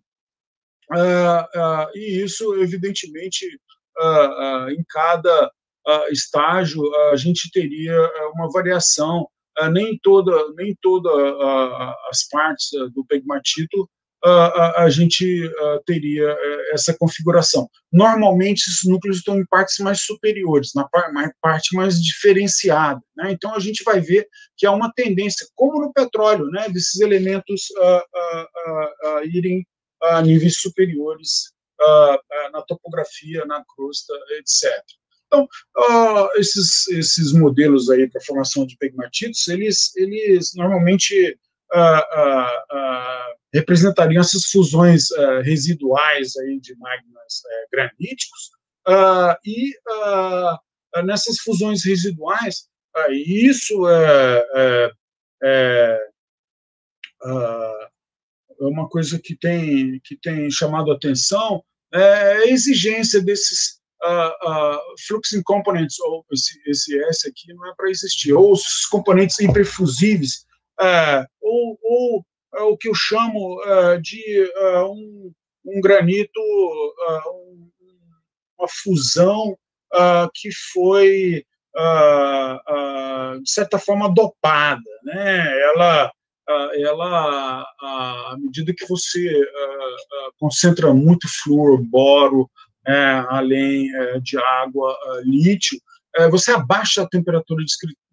Uh, uh, e isso, evidentemente, uh, uh, em cada uh, estágio, uh, a gente teria uma variação. Uh, nem toda, nem toda uh, as partes uh, do pegmatito uh, a, a gente uh, teria uh, essa configuração. Normalmente, esses núcleos estão em partes mais superiores, na par, mais, parte mais diferenciada. Né? Então, a gente vai ver que há uma tendência, como no petróleo, né, desses elementos uh, uh, uh, uh, irem a níveis superiores uh, uh, na topografia, na crosta, etcétera. Então, uh, esses, esses modelos aí para formação de pegmatitos, eles, eles normalmente uh, uh, uh, representariam essas fusões uh, residuais aí de magmas uh, graníticos, uh, e uh, nessas fusões residuais, uh, isso é, é, é uh, uma coisa que tem, que tem chamado a atenção, é a exigência desses Uh, uh, fluxing components, ou esse, esse S aqui não é para existir, ou os componentes hiperfusíveis, uh, ou, ou uh, o que eu chamo uh, de uh, um, um granito, uh, um, uma fusão uh, que foi, uh, uh, de certa forma, dopada, né? Ela, uh, ela uh, à medida que você uh, uh, concentra muito flúor, boro, É, além é, de água, é, lítio, é, você abaixa a temperatura de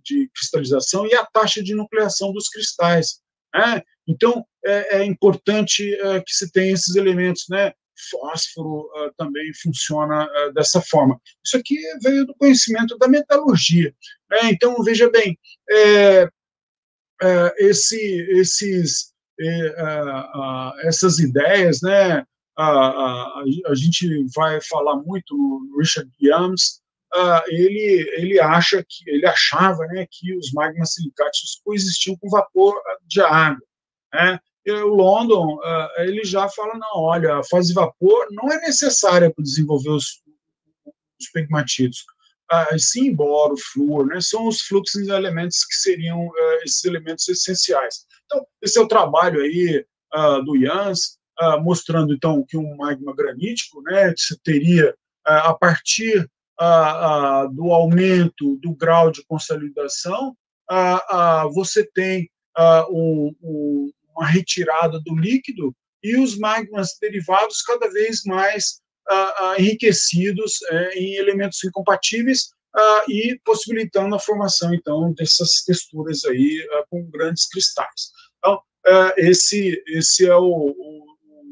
de cristalização e a taxa de nucleação dos cristais, né? Então, é, é importante é, que se tenha esses elementos, né? Fósforo uh, também funciona uh, dessa forma. Isso aqui veio do conhecimento da metalurgia, né? Então, veja bem, é, é, esse, esses, é, uh, uh, essas ideias, né? A, a, a gente vai falar muito no Richard Yams. Uh, ele, ele acha que ele achava, né, que os magmas silicáticos coexistiam com vapor de água, né? E o London uh, ele já fala, não, olha, a fase de vapor não é necessária para desenvolver os, os pegmatitos. Uh, sim, boro, flúor, né, são os fluxos de elementos que seriam uh, esses elementos essenciais. Então, esse é o trabalho aí uh, do Yans, uh, mostrando então que um magma granítico, né, você teria uh, a partir Uh, uh, do aumento do grau de consolidação, uh, uh, você tem uh, um, um, uma retirada do líquido e os magmas derivados cada vez mais uh, uh, enriquecidos uh, em elementos incompatíveis uh, e possibilitando a formação, então, dessas texturas aí uh, com grandes cristais. Então, uh, esse, esse é o, o,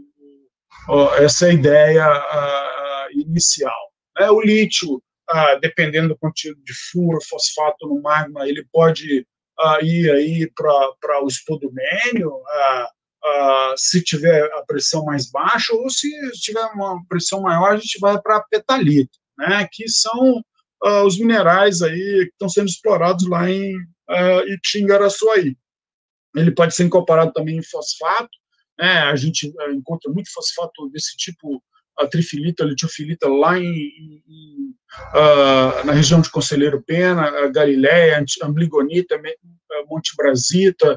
o, essa é a ideia uh, inicial. É, o lítio, ah, dependendo do conteúdo de flúor, fosfato no magma, ele pode ah, ir aí para o espodumênio, ah, ah, se tiver a pressão mais baixa, ou se tiver uma pressão maior, a gente vai para petalito, né, que são ah, os minerais aí que estão sendo explorados lá em ah, Itinguaraçuaí. Ele pode ser incorporado também em fosfato, né, a gente ah, encontra muito fosfato desse tipo, a trifilita, a litiofilita, lá em, em, uh, na região de Conselheiro Pena, a Galileia, Ambligonita, Monte Brasita.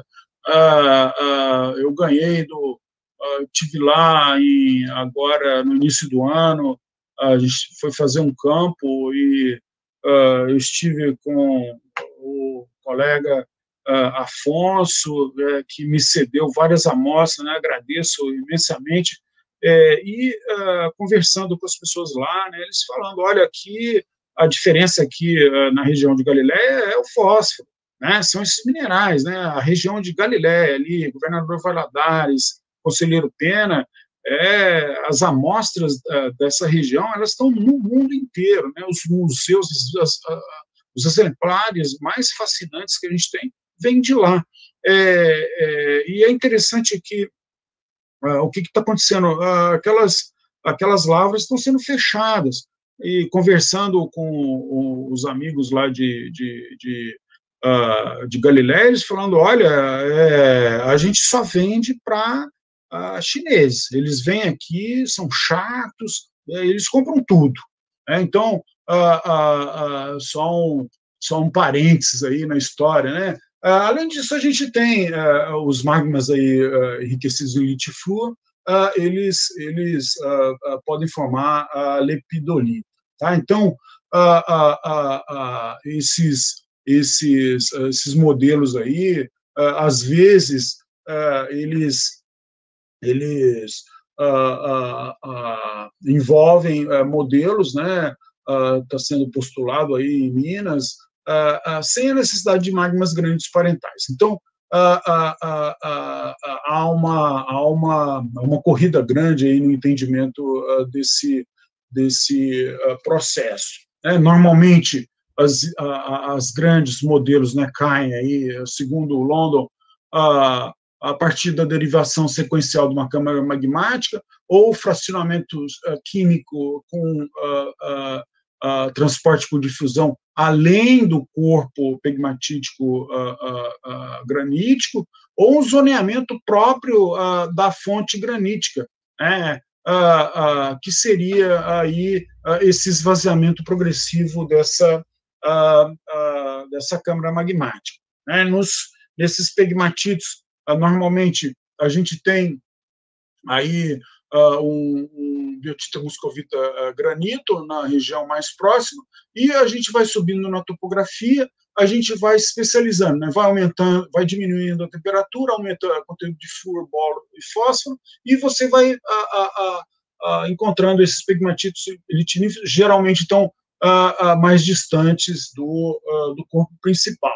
Uh, uh, eu ganhei do... Uh, tive lá em, agora, no início do ano, uh, a gente foi fazer um campo e uh, eu estive com o colega uh, Afonso, uh, que me cedeu várias amostras, né, agradeço imensamente. É, e uh, conversando com as pessoas lá, né, eles falando, olha, aqui a diferença aqui uh, na região de Galileia é o fósforo, né, são esses minerais, né, a região de Galileia ali, Governador Valadares, Conselheiro Pena, é, as amostras uh, dessa região, elas estão no mundo inteiro, né, os museus, as, as, os exemplares mais fascinantes que a gente tem, vêm de lá. É, é, e é interessante que Uh, o que está acontecendo? Uh, aquelas, aquelas lavras estão sendo fechadas. E conversando com os amigos lá de, de, de, uh, de Galileia, eles falando, olha, é, a gente só vende para uh, chineses. Eles vêm aqui, são chatos, eles compram tudo. Né? Então, uh, uh, uh, só, um, só um parênteses aí na história, né? Uh, além disso, a gente tem uh, os magmas aí, uh, enriquecidos em lítio e flúor, uh, eles, eles uh, uh, podem formar a lepidolita. Tá? Então, uh, uh, uh, uh, esses, esses, uh, esses modelos aí, uh, às vezes, uh, eles, eles uh, uh, uh, envolvem uh, modelos, né? Está uh, sendo postulado aí em Minas, Uh, uh, sem a necessidade de magmas grandes parentais. Então, uh, uh, uh, uh, uh, há, uma, há uma, uma corrida grande aí no entendimento uh, desse, desse uh, processo. Né? Normalmente, as, uh, as grandes modelos, né, caem aí, segundo o London, uh, a partir da derivação sequencial de uma câmara magmática ou fracionamento uh, químico com uh, uh, Uh, transporte por difusão além do corpo pegmatítico uh, uh, uh, granítico, ou um zoneamento próprio uh, da fonte granítica, né, uh, uh, que seria aí uh, esse esvaziamento progressivo dessa, uh, uh, dessa câmara magmática. Né. Nos, nesses pegmatitos, uh, normalmente a gente tem aí uh, um, um biotita muscovita uh, granito na região mais próxima, e a gente vai subindo na topografia, a gente vai especializando, né? Vai aumentando, vai diminuindo a temperatura, aumenta o conteúdo de flúor, boro e fósforo, e você vai a, a, a, a, encontrando esses pegmatitos litiníferos, geralmente estão a, a mais distantes do, a, do corpo principal.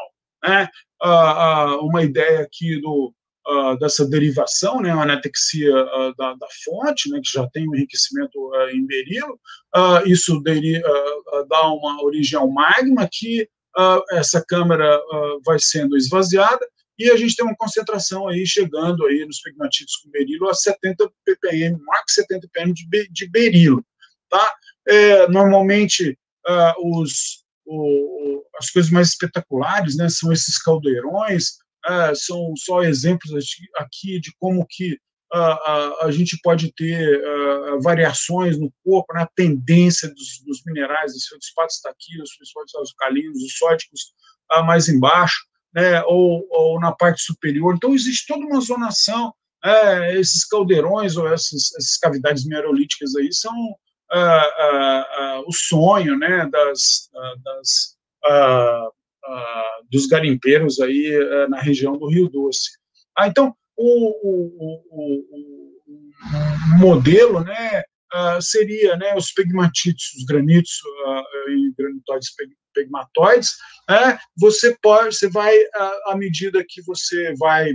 né? Uh, uh, uma ideia aqui do, uh, dessa derivação, né? Uma anatexia uh, da, da fonte, né? Que já tem um enriquecimento uh, em berilo. Uh, isso deri, uh, uh, dá uma origem ao magma, que uh, essa câmara uh, vai sendo esvaziada, e a gente tem uma concentração aí chegando aí nos pegmatídeos com berilo a setenta ppm, marca setenta ppm de, de berilo, tá? É, normalmente uh, os, o, as coisas mais espetaculares, né, são esses caldeirões, uh, são só exemplos aqui de como que uh, a, a gente pode ter uh, variações no corpo, na, né, tendência dos, dos minerais, dos feldspatos está aqui, os feldspatos alcalinos, os sódicos uh, mais embaixo, né, ou, ou na parte superior. Então, existe toda uma zonação. É, esses caldeirões ou essas, essas cavidades mineralíticas aí são uh, uh, uh, o sonho, né, das, uh, das, uh, uh, dos garimpeiros aí uh, na região do Rio Doce. Ah, então, o, o, o, o modelo, né, uh, seria, né, os pegmatídeos, os granitos uh, e granitoides pegmatóides. É, você pode, você vai, à medida que você vai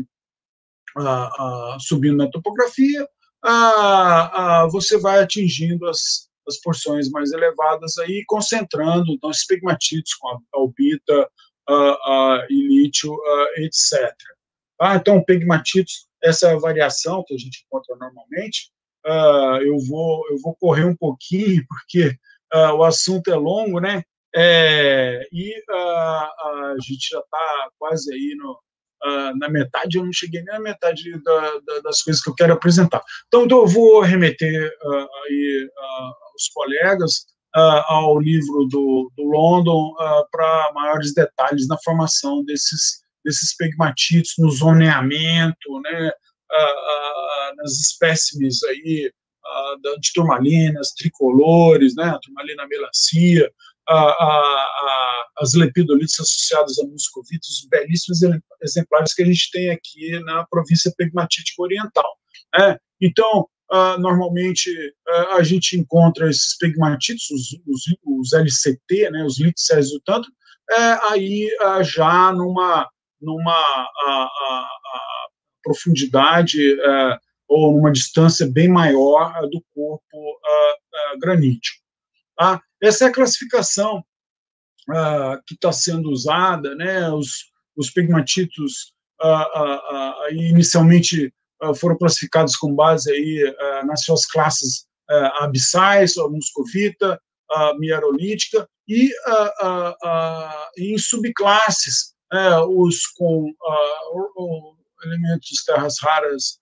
uh, uh, subindo na topografia, uh, uh, você vai atingindo as, as porções mais elevadas aí, concentrando então esses pegmatídeos com albita uh, uh, e lítio, uh, etcétera. Ah, então, pegmatídeos, essa variação que a gente encontra normalmente, uh, eu vou eu vou correr um pouquinho porque uh, o assunto é longo, né? É, e uh, a gente já está quase aí no, uh, na metade, eu não cheguei nem na metade da, da, das coisas que eu quero apresentar. Então, então eu vou remeter uh, aí, uh, os colegas uh, ao livro do, do London uh, para maiores detalhes na formação desses, desses pegmatídeos, no zoneamento, né, uh, uh, nas espécimes aí, uh, de turmalinas, tricolores, né, a turmalina melancia, A, a, a, as lepidolites associadas a muscovites, os belíssimos exemplares que a gente tem aqui na província pegmatítica oriental. Né? Então, uh, normalmente, uh, a gente encontra esses pegmatídeos, os, os, os L C T, né, os lítio tanto, uh, aí uh, já numa, numa a, a, a profundidade uh, ou numa distância bem maior uh, do corpo uh, uh, granítico. Tá? Essa é a classificação uh, que está sendo usada, né? Os, os pegmatídeos uh, uh, uh, inicialmente uh, foram classificados com base aí, uh, nas suas classes uh, abissais, ou muscovita, uh, miarolítica, e uh, uh, uh, em subclasses, uh, os com uh, elementos terras raras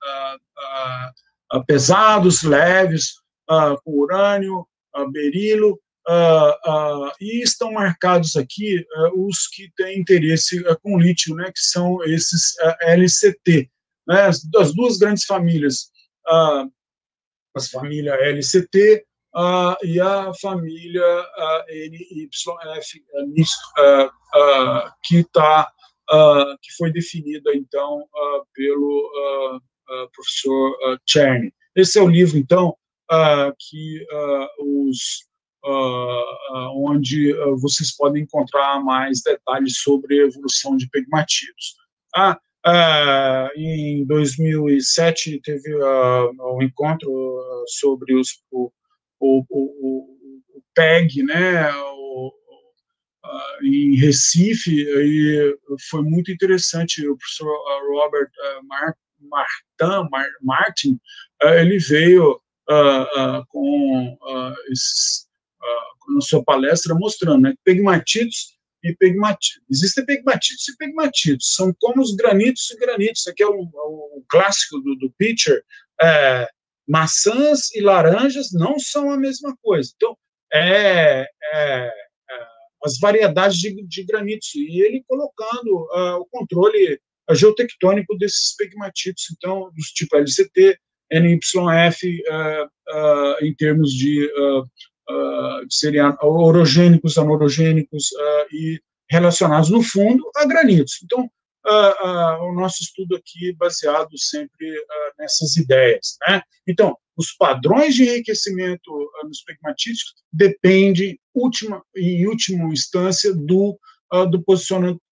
uh, uh, pesados, leves, uh, com urânio, Uh, berilo, uh, uh, e estão marcados aqui uh, os que têm interesse uh, com lítio, né, que são esses uh, L C T, né, as, as duas grandes famílias, uh, a família L C T uh, e a família uh, N Y F, uh, uh, que, tá, uh, que foi definida, então, uh, pelo uh, uh, professor uh, Czerny. Esse é o livro, então, Uh, que uh, os uh, uh, onde uh, vocês podem encontrar mais detalhes sobre a evolução de pegmatídeos. Ah, uh, em dois mil e sete teve uh, um encontro sobre os, o, o, o, o PEG, né, o, uh, em Recife, e foi muito interessante. O professor Robert uh, Martin, Martin uh, ele veio Uh, uh, com uh, esses, uh, na sua palestra mostrando, né, pegmatídeos e pegmatídeos. Existem pegmatídeos e pegmatídeos, são como os granitos e granitos. Aqui é o, o clássico do, do Pitcher, é, maçãs e laranjas não são a mesma coisa. Então, é, é, é as variedades de, de granitos, e ele colocando uh, o controle geotectônico desses pegmatídeos, então, dos tipo L C T, N Y F, uh, uh, em termos de, uh, uh, de serem orogênicos, anorogênicos uh, e relacionados, no fundo, a granitos. Então, uh, uh, o nosso estudo aqui baseado sempre uh, nessas ideias. Né? Então, os padrões de enriquecimento uh, nos pegmatídeos dependem, última, em última instância, do, uh, do posicionamento,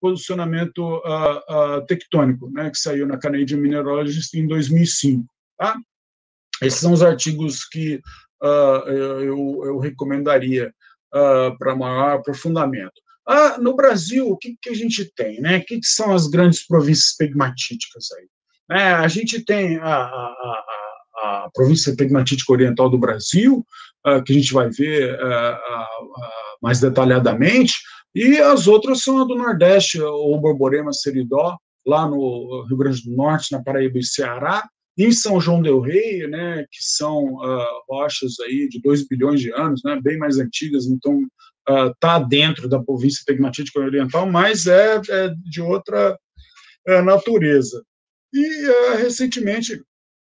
posicionamento uh, uh, tectônico, né, que saiu na Canadian Mineralogist em dois mil e cinco. Tá? Esses são os artigos que uh, eu, eu recomendaria uh, para maior aprofundamento. Ah, no Brasil, o que, que a gente tem? Né? O que, que são as grandes províncias pegmatíticas aí? É, a gente tem a, a, a, a província pegmatítica oriental do Brasil, uh, que a gente vai ver uh, uh, uh, mais detalhadamente, e as outras são a do Nordeste, o Borborema Seridó, lá no Rio Grande do Norte, na Paraíba e Ceará, e em São João del Rei, né, que são uh, rochas aí de dois bilhões de anos, né, bem mais antigas, então está uh, dentro da província pegmatítica oriental, mas é, é de outra é, natureza. E, uh, recentemente,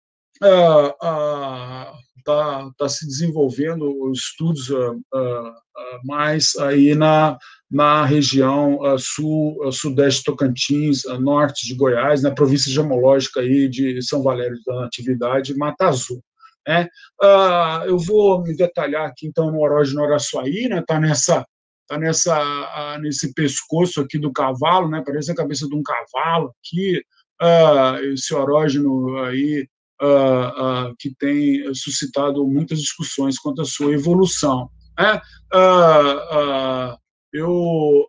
está uh, uh, tá se desenvolvendo estudos uh, uh, mais aí na, na região uh, sul, uh, sudeste Tocantins, uh, norte de Goiás, na província gemológica aí de São Valério da Natividade, Mata Azul. Né? Uh, eu vou me detalhar aqui, então, no Orógeno Araçuaí, né? Está nessa, tá nessa, uh, nesse pescoço aqui do cavalo, né? Parece a cabeça de um cavalo aqui, uh, esse orógeno aí, Uh, uh, que tem suscitado muitas discussões quanto à sua evolução. Né? Uh, uh, eu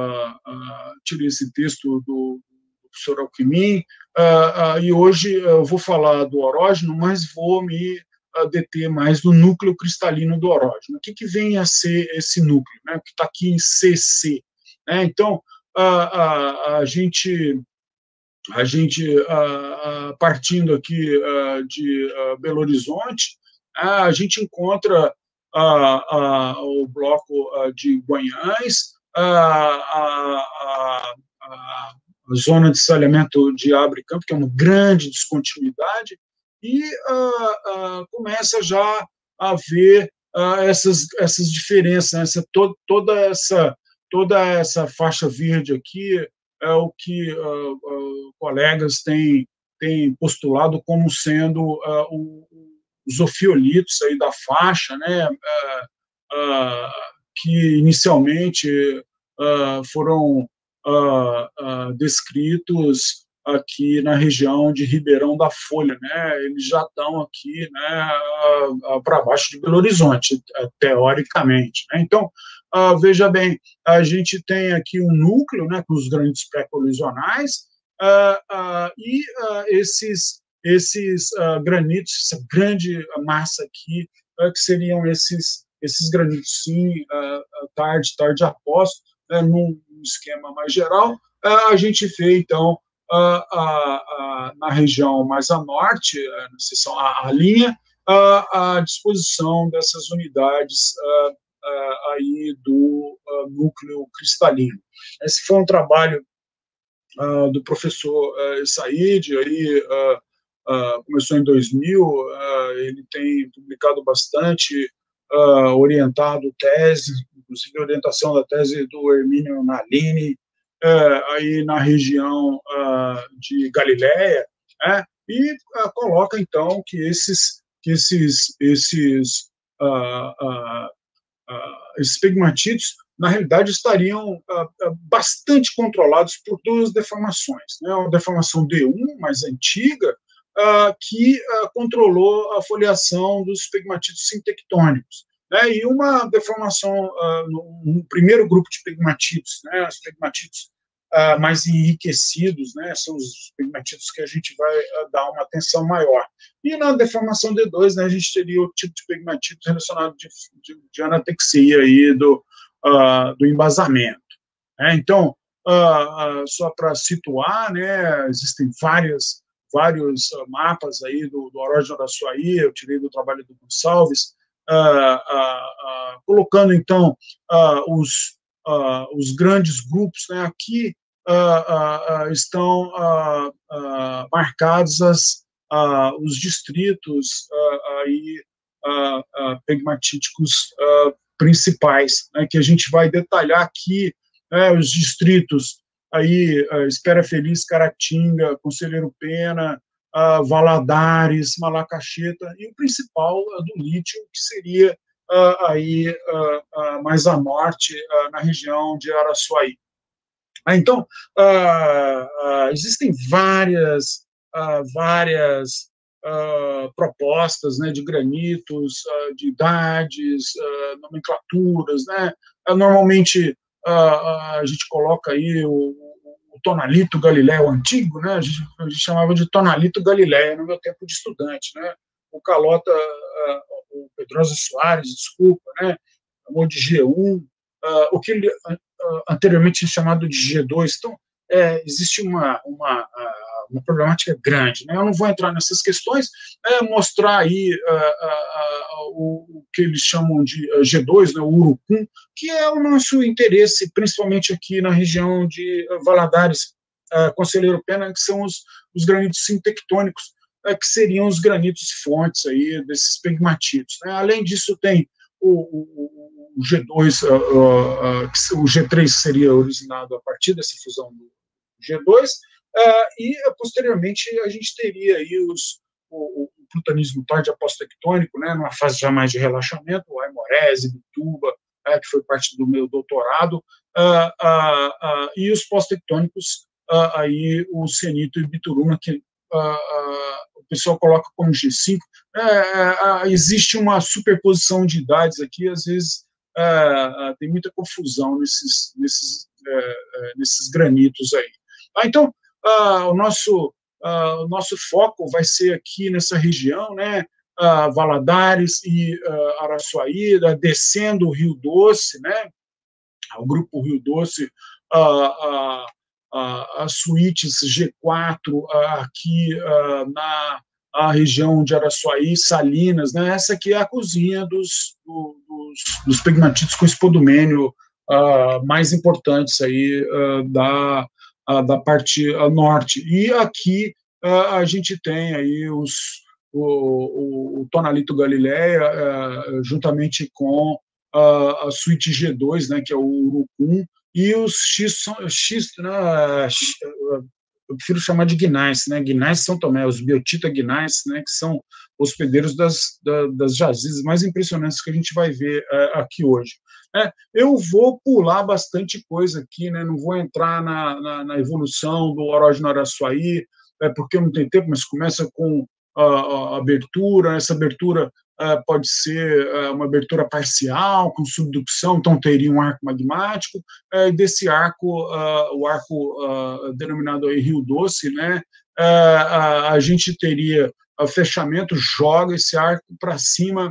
tirei esse texto do, do professor Alckmin, e hoje eu vou falar do orógeno, mas vou me deter mais no núcleo cristalino do orógeno. O que, que vem a ser esse núcleo, né? Que está aqui em C C. Né? Então, a, a gente... A gente, uh, uh, partindo aqui uh, de uh, Belo Horizonte, uh, a gente encontra uh, uh, o bloco uh, de Guanhães, uh, a, a, a zona de saneamento de Abre Campo, que é uma grande descontinuidade, e uh, uh, começa já a ver uh, essas, essas diferenças, essa, to, toda, essa, toda essa faixa verde aqui, é o que uh, uh, colegas têm, têm postulado como sendo uh, o, os ofiolitos aí da faixa, né, uh, uh, que inicialmente uh, foram uh, uh, descritos aqui na região de Ribeirão da Folha, né, eles já estão aqui, né, uh, uh, para baixo de Belo Horizonte, uh, teoricamente. Né? Então, Uh, veja bem, a gente tem aqui um núcleo, né, com os grandes pré-colisionais, uh, uh, e uh, esses, esses uh, granitos, essa grande massa aqui, uh, que seriam esses, esses granitos, sim, uh, tarde, tarde após, uh, num esquema mais geral. Uh, a gente vê, então, uh, uh, uh, na região mais a norte, uh, na seção a, a linha, uh, a disposição dessas unidades uh, Uh, aí do uh, núcleo cristalino. Esse foi um trabalho uh, do professor uh, Said, aí, uh, uh, começou em dois mil, uh, ele tem publicado bastante, uh, orientado tese, inclusive orientação da tese do Hermínio Nalini, uh, aí na região uh, de Galileia, né, e uh, coloca, então, que esses, que esses, esses uh, uh, Uh, esses pegmatitos, na realidade, estariam uh, uh, bastante controlados por duas deformações. Né? Uma deformação D um, mais antiga, uh, que uh, controlou a foliação dos pegmatitos sintectônicos. Né? E uma deformação uh, no, no primeiro grupo de pegmatitos, né? Os pegmatitos uh, mais enriquecidos, né? São os pegmatitos que a gente vai uh, dar uma atenção maior. E na deformação D dois, né, a gente teria o tipo de pegmatito relacionado de, de, de anatexia aí do, uh, do embasamento. Né? Então, uh, uh, só para situar, né, existem várias, vários uh, mapas aí do, do Orógeno Araçuaí, eu tirei do trabalho do Gonçalves, uh, uh, uh, colocando, então, uh, os, uh, os grandes grupos, né, aqui uh, uh, uh, estão uh, uh, marcados as Uh, os distritos uh, aí, uh, uh, pegmatíticos uh, principais, né, que a gente vai detalhar aqui, né, os distritos aí, uh, Espera Feliz, Caratinga, Conselheiro Pena, uh, Valadares, Malacacheta, e o principal uh, do lítio, que seria uh, aí, uh, uh, mais a norte, uh, na região de Araçuaí. Ah, então, ah, ah, existem várias, ah, várias ah, propostas, né, de granitos, ah, de idades, ah, nomenclaturas, né? Ah, normalmente ah, a gente coloca aí o, o tonalito Galileu antigo, né? A gente, a gente chamava de tonalito Galileu no meu tempo de estudante, né? O Calota, ah, o Pedrosa Soares, desculpa, né? Chamou de G um, uh, o que ele uh, anteriormente chamado de G dois. Então, é, existe uma, uma, uma problemática grande, né? Eu não vou entrar nessas questões, é, mostrar aí uh, uh, uh, o, o que eles chamam de G dois, né, o Urucum, que é o nosso interesse, principalmente aqui na região de Valadares, uh, Conselheiro Pena, que são os, os granitos sintectônicos, uh, que seriam os granitos fontes aí desses pegmatitos, né? Além disso, tem o, o, o G dois, uh, uh, uh, o G três seria originado a partir dessa fusão do G dois, uh, e posteriormente a gente teria aí os, o, o plutanismo tardio-apostectônico, né, numa fase já mais de relaxamento, o aimorese, Bituba, uh, que foi parte do meu doutorado, uh, uh, uh, e os pós-tectônicos, uh, aí o cianito e bituruna, que uh, uh, o pessoal coloca como G cinco. É, é, existe uma superposição de idades aqui, às vezes é, tem muita confusão nesses, nesses, é, nesses granitos aí. Ah, então, ah, o, nosso, ah, o nosso foco vai ser aqui nessa região, né, ah, Valadares e ah, Araçuaí, descendo o Rio Doce, né, o grupo Rio Doce, ah, ah, as suítes G quatro ah, aqui ah, na a região de Araçuaí, Salinas, né? Essa aqui é a cozinha dos, dos, dos pegmatitos com espodumênio uh, mais importantes aí uh, da, uh, da parte uh, norte. E aqui uh, a gente tem aí os, o, o, o tonalito Galileia, uh, juntamente com uh, a suíte G dois, né, que é o Urucum, e os X, X né, eu prefiro chamar de guinais, né? Guinais São Tomé, os biotita guinais, né? Que são hospedeiros das, das, das jazizes mais impressionantes que a gente vai ver uh, aqui hoje. É, eu vou pular bastante coisa aqui, né? Não vou entrar na, na, na evolução do Orógeno Araçuaí, é, porque eu não tenho tempo, mas começa com a, a abertura, essa abertura Uh, pode ser uh, uma abertura parcial, com subducção, então teria um arco magmático, uh, desse arco, uh, o arco uh, denominado aí Rio Doce, né, uh, a gente teria o fechamento, joga esse arco para cima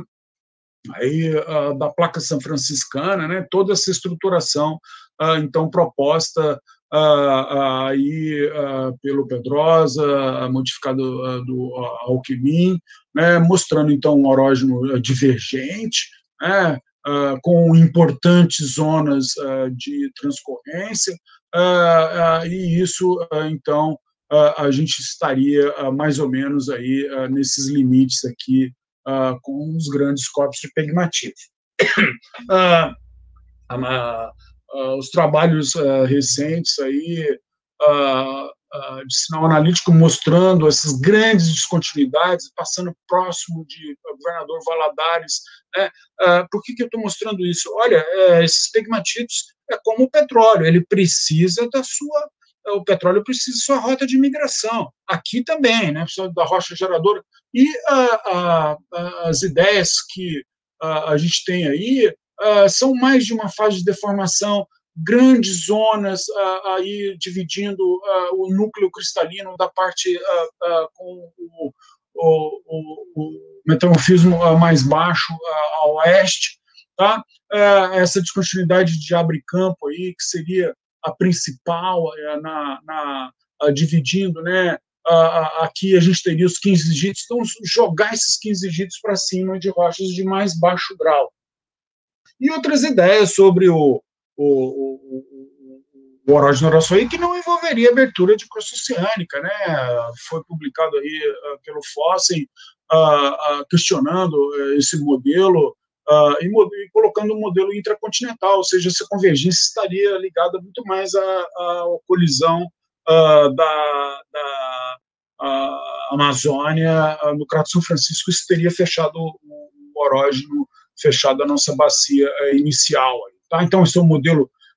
aí, uh, da placa São Franciscana, né, toda essa estruturação, uh, então, proposta Uh, uh, aí, uh, pelo Pedrosa, uh, modificado uh, do uh, Alckmin, né, mostrando, então, um orógeno uh, divergente, né, uh, com importantes zonas uh, de transcorrência, uh, uh, e isso, uh, então, uh, a gente estaria uh, mais ou menos aí, uh, nesses limites aqui, uh, com os grandes corpos de pegmatite. uh, a, Uh, os trabalhos uh, recentes aí, uh, uh, de sinal analítico mostrando essas grandes descontinuidades, passando próximo de uh, Governador Valadares. Né? Uh, por que, que eu estou mostrando isso? Olha, uh, esses pegmatitos é como o petróleo, ele precisa da sua, uh, o petróleo precisa da sua rota de migração. Aqui também, né, da rocha geradora. E uh, uh, as ideias que uh, a gente tem aí, Uh, são mais de uma fase de deformação, grandes zonas uh, aí dividindo uh, o núcleo cristalino da parte uh, uh, com o, o, o, o metamorfismo uh, mais baixo uh, a oeste, tá? Uh, essa descontinuidade de abre-campo aí, que seria a principal uh, na, na uh, dividindo, né? Uh, aqui a gente teria os quinze dígitos, então jogar esses quinze dígitos para cima de rochas de mais baixo grau. E outras ideias sobre o, o, o, o Orógeno Araçuaí, que não envolveria abertura de crosta oceânica, né? Foi publicado aí uh, pelo Fossen, uh, uh, questionando uh, esse modelo uh, e, e colocando um modelo intracontinental, ou seja, essa convergência estaria ligada muito mais à, à colisão uh, da, da uh, Amazônia uh, no Crato São Francisco. Isso teria fechado o, o orógeno, fechado a nossa bacia uh, inicial. Tá? Então, esse é um modelo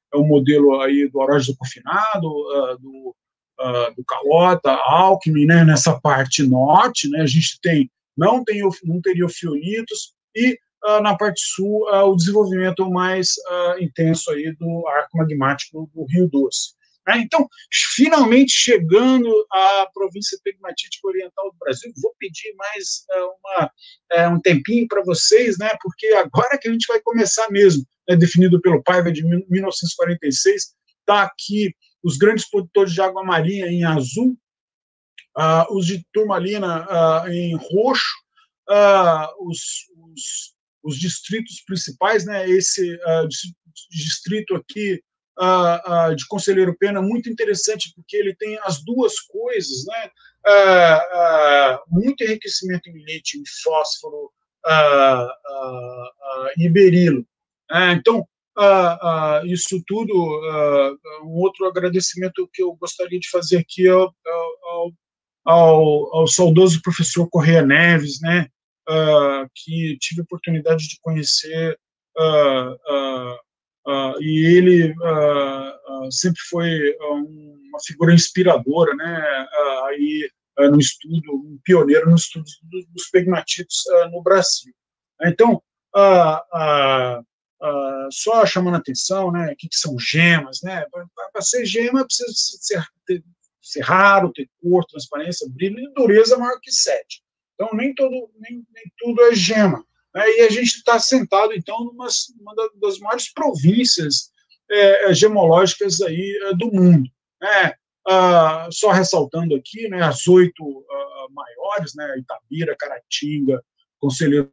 é o modelo aí do Orochi do Confinado, uh, do, uh, do Calota, Alckmin, né, nessa parte norte, né, a gente tem, não, tem, não teria o Fiolitos, e uh, na parte sul uh, o desenvolvimento mais uh, intenso aí do arco magmático do Rio Doce. Né? Então, finalmente chegando à província pegmatítica oriental do Brasil, vou pedir mais uh, uma, uh, um tempinho para vocês, né, porque agora que a gente vai começar mesmo, né, definido pelo Paiva de mil novecentos e quarenta e seis, está aqui os grandes produtores de água marinha em azul, uh, os de turmalina uh, em roxo, uh, os, os, os distritos principais, né, esse uh, distrito aqui uh, uh, de Conselheiro Pena, muito interessante, porque ele tem as duas coisas, né, uh, uh, muito enriquecimento em lítio, em fósforo uh, uh, uh, e berilo. Uh, então, uh, uh, isso tudo, uh, um outro agradecimento que eu gostaria de fazer aqui ao, ao, ao, ao saudoso professor Correia Neves, né, uh, que tive a oportunidade de conhecer, uh, uh, uh, e ele uh, uh, sempre foi uma figura inspiradora, né, uh, aí, uh, no estudo, um pioneiro no estudo dos pegmatitos uh, no Brasil. Então, uh, uh, uh, só chamando a atenção, né, o que, que são gemas, né, para ser gema precisa ser, ter, ser raro, ter cor, transparência, brilho e dureza maior que sete. Então, nem, todo, nem, nem tudo é gema. Né? E a gente está sentado, então, numa uma das maiores províncias é, gemológicas aí, é, do mundo. Né? Ah, só ressaltando aqui, né, as oito uh, maiores, né, Itabira, Caratinga, Conselheiro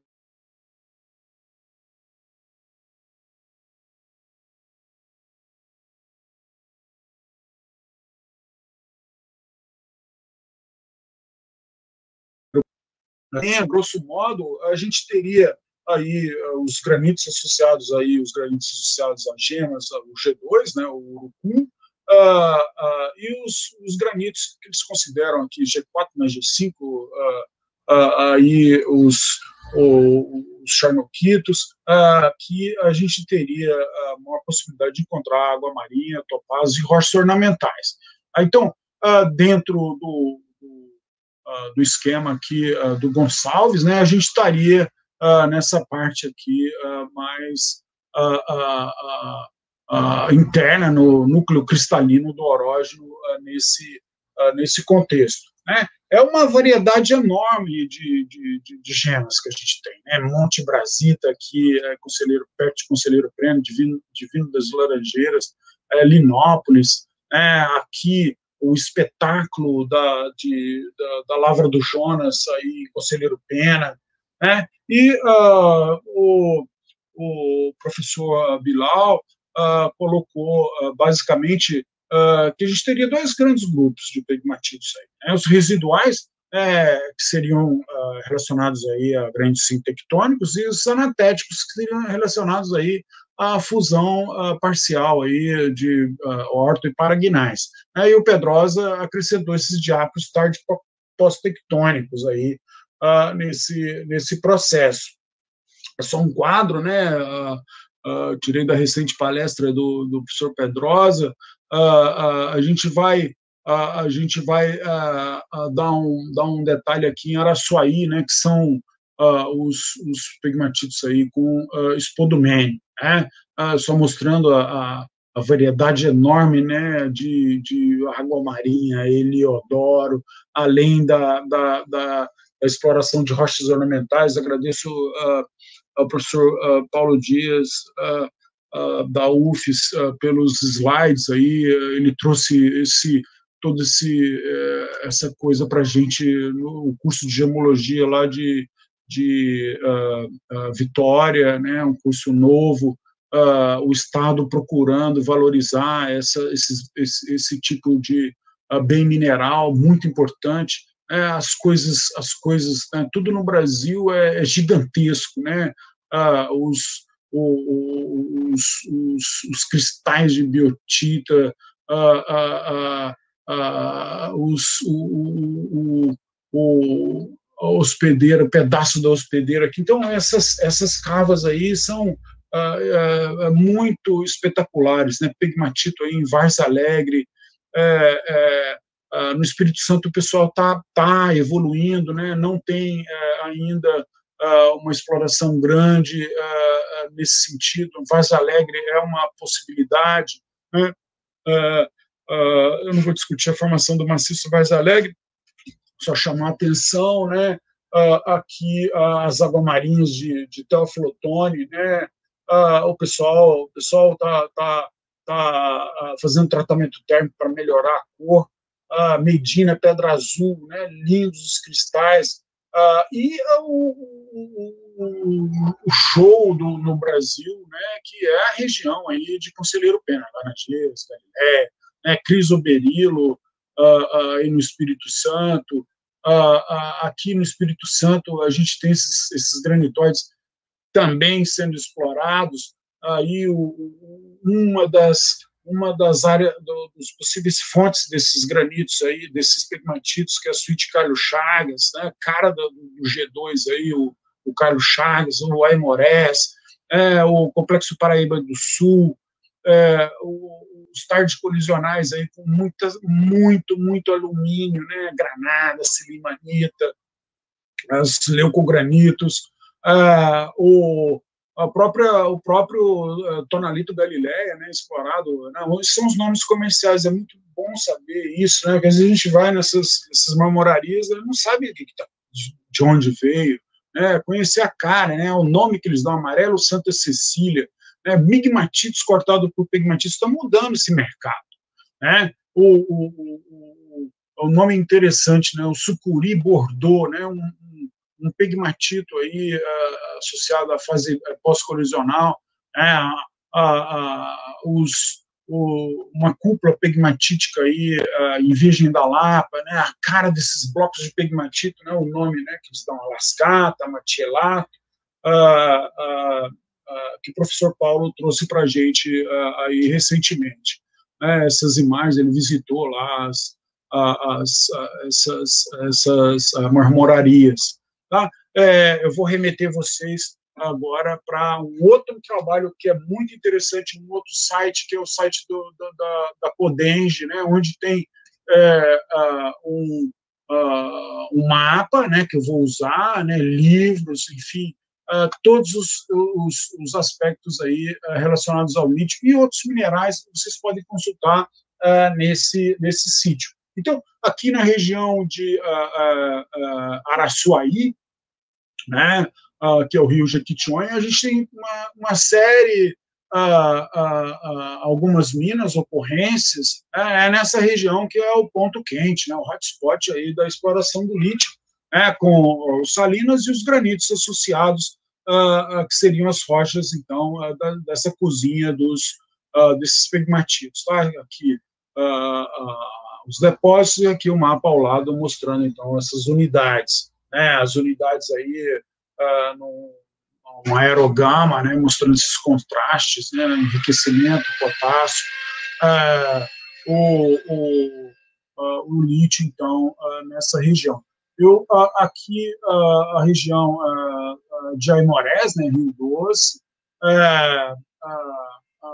Né, grosso modo, a gente teria aí uh, os granitos associados aí, os granitos associados a gemas, o G dois, né, o Urucum, uh, uh, e os, os granitos que eles consideram aqui G quatro, né, G cinco, uh, uh, aí os, o, os charnoquitos, uh, que a gente teria a maior possibilidade de encontrar água marinha, topázio e rochas ornamentais. Uh, então, uh, dentro do Uh, do esquema aqui uh, do Gonçalves, né, a gente estaria uh, nessa parte aqui uh, mais uh, uh, uh, interna, no núcleo cristalino do orógeno, uh, nesse, uh, nesse contexto. Né? É uma variedade enorme de, de, de, de gemas que a gente tem. Né? Monte Brasita, aqui, é, conselheiro, perto de Conselheiro Prêmio, Divino, Divino das Laranjeiras, é, Linópolis, é, aqui o espetáculo da, de, da, da Lavra do Jonas, aí, Conselheiro Pena, né? E uh, o, o professor Bilal uh, colocou uh, basicamente uh, que a gente teria dois grandes grupos de pegmatitos aí, né? Os residuais, é, que seriam uh, relacionados aí a grandes sim tectônicos, e os anatéticos, que seriam relacionados aí a fusão uh, parcial aí de uh, orto e paragnais. Aí o Pedrosa acrescentou esses diápricos tarde pós-tectônicos aí uh, nesse, nesse processo. É só um quadro, né? Uh, uh, tirei da recente palestra do, do professor Pedrosa. Uh, uh, a gente vai uh, a gente vai uh, uh, dar, um, dar um detalhe aqui em Araçuaí, né? Que são Uh, os, os pegmatitos aí com uh, espodumene, né? Uh, só mostrando a, a, a variedade enorme, né, de, de água marinha, heliodoro, além da, da, da, da exploração de rochas ornamentais. Agradeço uh, ao professor uh, Paulo Dias, uh, uh, da U F E S, uh, pelos slides aí. Uh, ele trouxe esse toda esse, uh, essa coisa para a gente no curso de gemologia lá de de uh, uh, Vitória, né, um curso novo, uh, o Estado procurando valorizar essa, esse, esse, esse tipo de uh, bem mineral muito importante. É, as coisas, as coisas, né, tudo no Brasil é, é gigantesco, né? Uh, os, o, os, os, os cristais de biotita, uh, uh, uh, uh, os, o, o, o a hospedeira, pedaço da hospedeira aqui. Então, essas, essas cavas aí são uh, uh, muito espetaculares, né? Pegmatito aí em Várzea Alegre, é, é, uh, no Espírito Santo o pessoal está tá evoluindo, né? Não tem uh, ainda uh, uma exploração grande uh, uh, nesse sentido. Várzea Alegre é uma possibilidade, né? Uh, uh, eu não vou discutir a formação do maciço Várzea Alegre, só chamar a atenção, né? Uh, aqui uh, as aguamarinhas de, de Teófilo Otoni, né? Uh, o pessoal o pessoal está tá, tá, uh, fazendo tratamento térmico para melhorar a cor, uh, Medina, Pedra Azul, né? Lindos os cristais, uh, e uh, o, o, o show do, no Brasil, né? Que é a região aí de Conselheiro Pena, Laranjeiras, Galiléia, né? Crisoberilo, uh, uh, aí no Espírito Santo. Uh, uh, aqui no Espírito Santo a gente tem esses, esses granitóides também sendo explorados. Aí o, o, uma das uma das áreas do, dos possíveis fontes desses granitos aí, desses pegmatitos, que é a suíte Carlos Chagas, né, cara do, do G dois aí, o, o Carlos Chagas, o Aimorés, é, o Complexo Paraíba do Sul, é, o, os tardes colisionais aí com muitas, muito, muito alumínio, né, granada, silimanita, os leucogranitos, ah, o, a própria, o próprio uh, tonalito Galileia, né, explorado, né, são os nomes comerciais, é muito bom saber isso, né, porque às vezes a gente vai nessas, nessas marmorarias e não sabe o que que tá, de, de onde veio, né, conhecer a cara, né, o nome que eles dão, amarelo Santa Cecília, né, migmatitos cortado por pegmatitos, está mudando esse mercado, né, o, o, o, o nome interessante, né, o sucuri Bordeaux, né, um, um pegmatito aí uh, associado à fase pós-colisional, né, a, a, a, os, o, uma cúpula pegmatítica aí uh, em Virgem da Lapa, né, a cara desses blocos de pegmatito, né, o nome, né, que eles dão, Lascata, Matielato, uh, uh, uh, que o professor Paulo trouxe para a gente uh, aí recentemente. Né, essas imagens, ele visitou lá as, as, as, essas, essas uh, marmorarias. Tá? É, eu vou remeter vocês agora para um outro trabalho que é muito interessante, um outro site, que é o site do, do, da, da Codenge, né, onde tem é, uh, um, uh, um mapa, né, que eu vou usar, né, livros, enfim, uh, todos os, os, os aspectos aí, uh, relacionados ao lítio e outros minerais vocês podem consultar uh, nesse, nesse sítio. Então, aqui na região de uh, uh, uh, Araçuaí, né, uh, que é o Rio Jequitinhonha, a gente tem uma, uma série, uh, uh, uh, algumas minas, ocorrências, uh, nessa região que é o ponto quente, né, o hotspot aí da exploração do lítio, né, com os salinas e os granitos associados, uh, uh, que seriam as rochas, então, uh, da, dessa cozinha dos, uh, desses pegmatitos. Tá? Aqui, uh, uh, os depósitos, e aqui o mapa ao lado mostrando, então, essas unidades. Né, as unidades aí uh, no, um aerogama, né, mostrando esses contrastes, né, enriquecimento, potássio, uh, o, o, uh, o lítio, então, uh, nessa região. Eu, uh, aqui, uh, a região uh, de Aimorés, né, Rio Doce, uh, uh,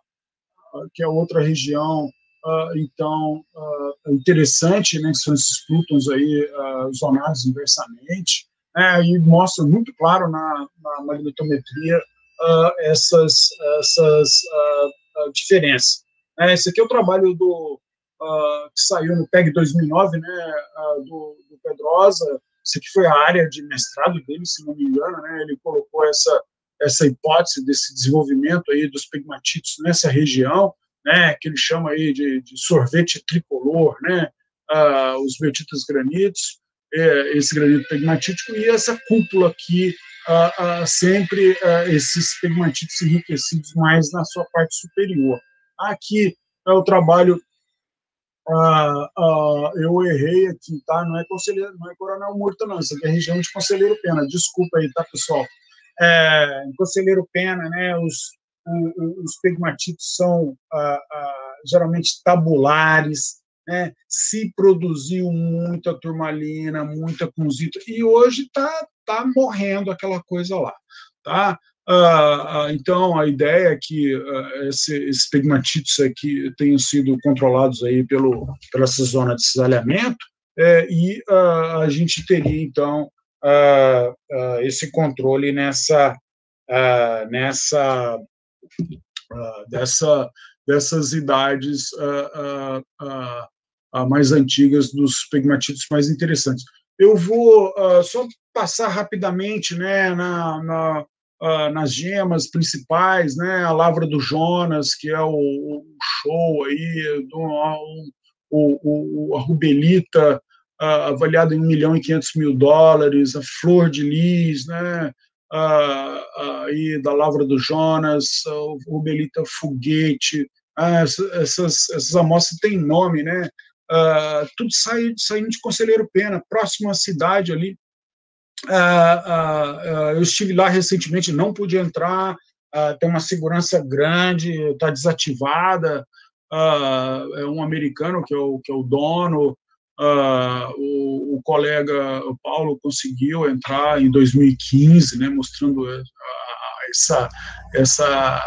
uh, que é outra região, Uh, então, uh, interessante, né, que são esses plútons aí uh, zonados inversamente, né, e mostra muito claro na, na magnetometria uh, essas, essas uh, uh, diferenças. É, esse aqui é o trabalho do, uh, que saiu no P E G dois mil e nove, né, uh, do, do Pedrosa. Isso aqui foi a área de mestrado dele, se não me engano, né, ele colocou essa, essa hipótese desse desenvolvimento aí dos pegmatitos nessa região, né, que ele chama aí de, de sorvete tricolor, né, uh, os betitas granitos, é, esse granito pegmatítico, e essa cúpula aqui, uh, uh, sempre uh, esses pegmatitos enriquecidos mais na sua parte superior. Aqui é o trabalho, uh, uh, eu errei aqui, tá, não é Conselheiro, não é Coronel Murta, não, isso aqui é região de Conselheiro Pena, desculpa aí, tá, pessoal? É, em Conselheiro Pena, né, os os pegmatitos são ah, ah, geralmente tabulares, né? Se produziu muita turmalina, muita kunzita, e hoje está tá morrendo aquela coisa lá. Tá? Uh, uh, então, a ideia é que uh, esse, esses pegmatitos aqui tenham sido controlados aí pelo, pela essa zona de cisalhamento, é, e uh, a gente teria, então, uh, uh, esse controle nessa, uh, nessa uh, dessa, dessas idades uh, uh, uh, uh, mais antigas dos pegmatitos mais interessantes. Eu vou uh, só passar rapidamente, né, na, na Uh, nas gemas principais, né, a Lavra do Jonas, que é o, o show aí, do, o, o, a Rubelita, uh, avaliada em um milhão e quinhentos mil dólares, a Flor de Lis, né, uh, uh, aí da Lavra do Jonas, o Rubelita Foguete, uh, essas, essas amostras têm nome, né, uh, tudo sai, saindo de Conselheiro Pena, próxima cidade ali. Uh, uh, uh, eu estive lá recentemente, não pude entrar, uh, tem uma segurança grande, está desativada, uh, é um americano que é o, que é o dono, uh, o, o colega o Paulo conseguiu entrar em dois mil e quinze, né, mostrando uh, essa, essa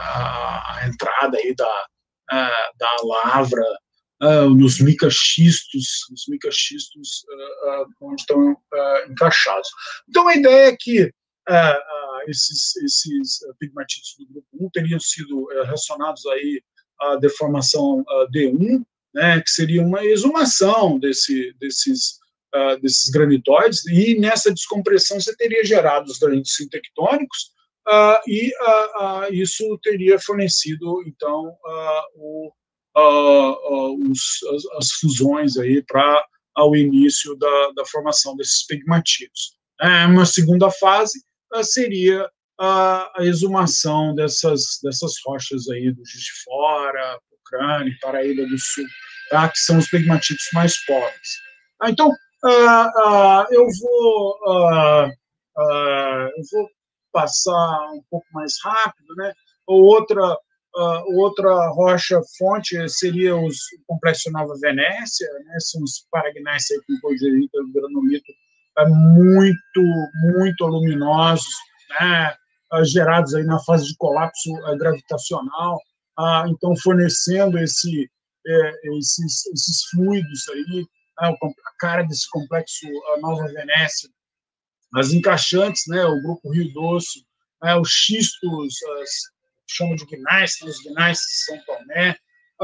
a, a entrada aí da, uh, da lavra, Uh, nos micaxistos, os micaxistos uh, uh, onde estão uh, encaixados. Então, a ideia é que uh, uh, esses, esses pegmatitos do grupo um teriam sido uh, relacionados aí à deformação uh, D um, né, que seria uma exumação desse, desses, uh, desses granitóides, e nessa descompressão você teria gerado os granitos sintectônicos, uh, e uh, uh, isso teria fornecido, então, uh, o Uh, uh, os, as, as fusões aí para ao início da, da formação desses pegmatitos. É, uma segunda fase uh, seria uh, a exumação dessas, dessas rochas aí do Juiz de Fora, Ucrânia, Paraíba do Sul, tá, que são os pegmatitos mais pobres. Ah, então, uh, uh, eu, vou, uh, uh, eu vou passar um pouco mais rápido, né? Ou outra Uh, outra rocha-fonte seria os, o complexo Nova Venécia, né, são os paragnais com congélita e granulito uh, muito, muito luminosos, né, uh, gerados aí na fase de colapso uh, gravitacional, uh, então fornecendo esse, uh, esses, esses fluidos aí, uh, a cara desse complexo uh, Nova Venécia, as encaixantes, né, o grupo Rio Doce, uh, os xistos, as chamam de gneiss, os gneiss de São Tomé,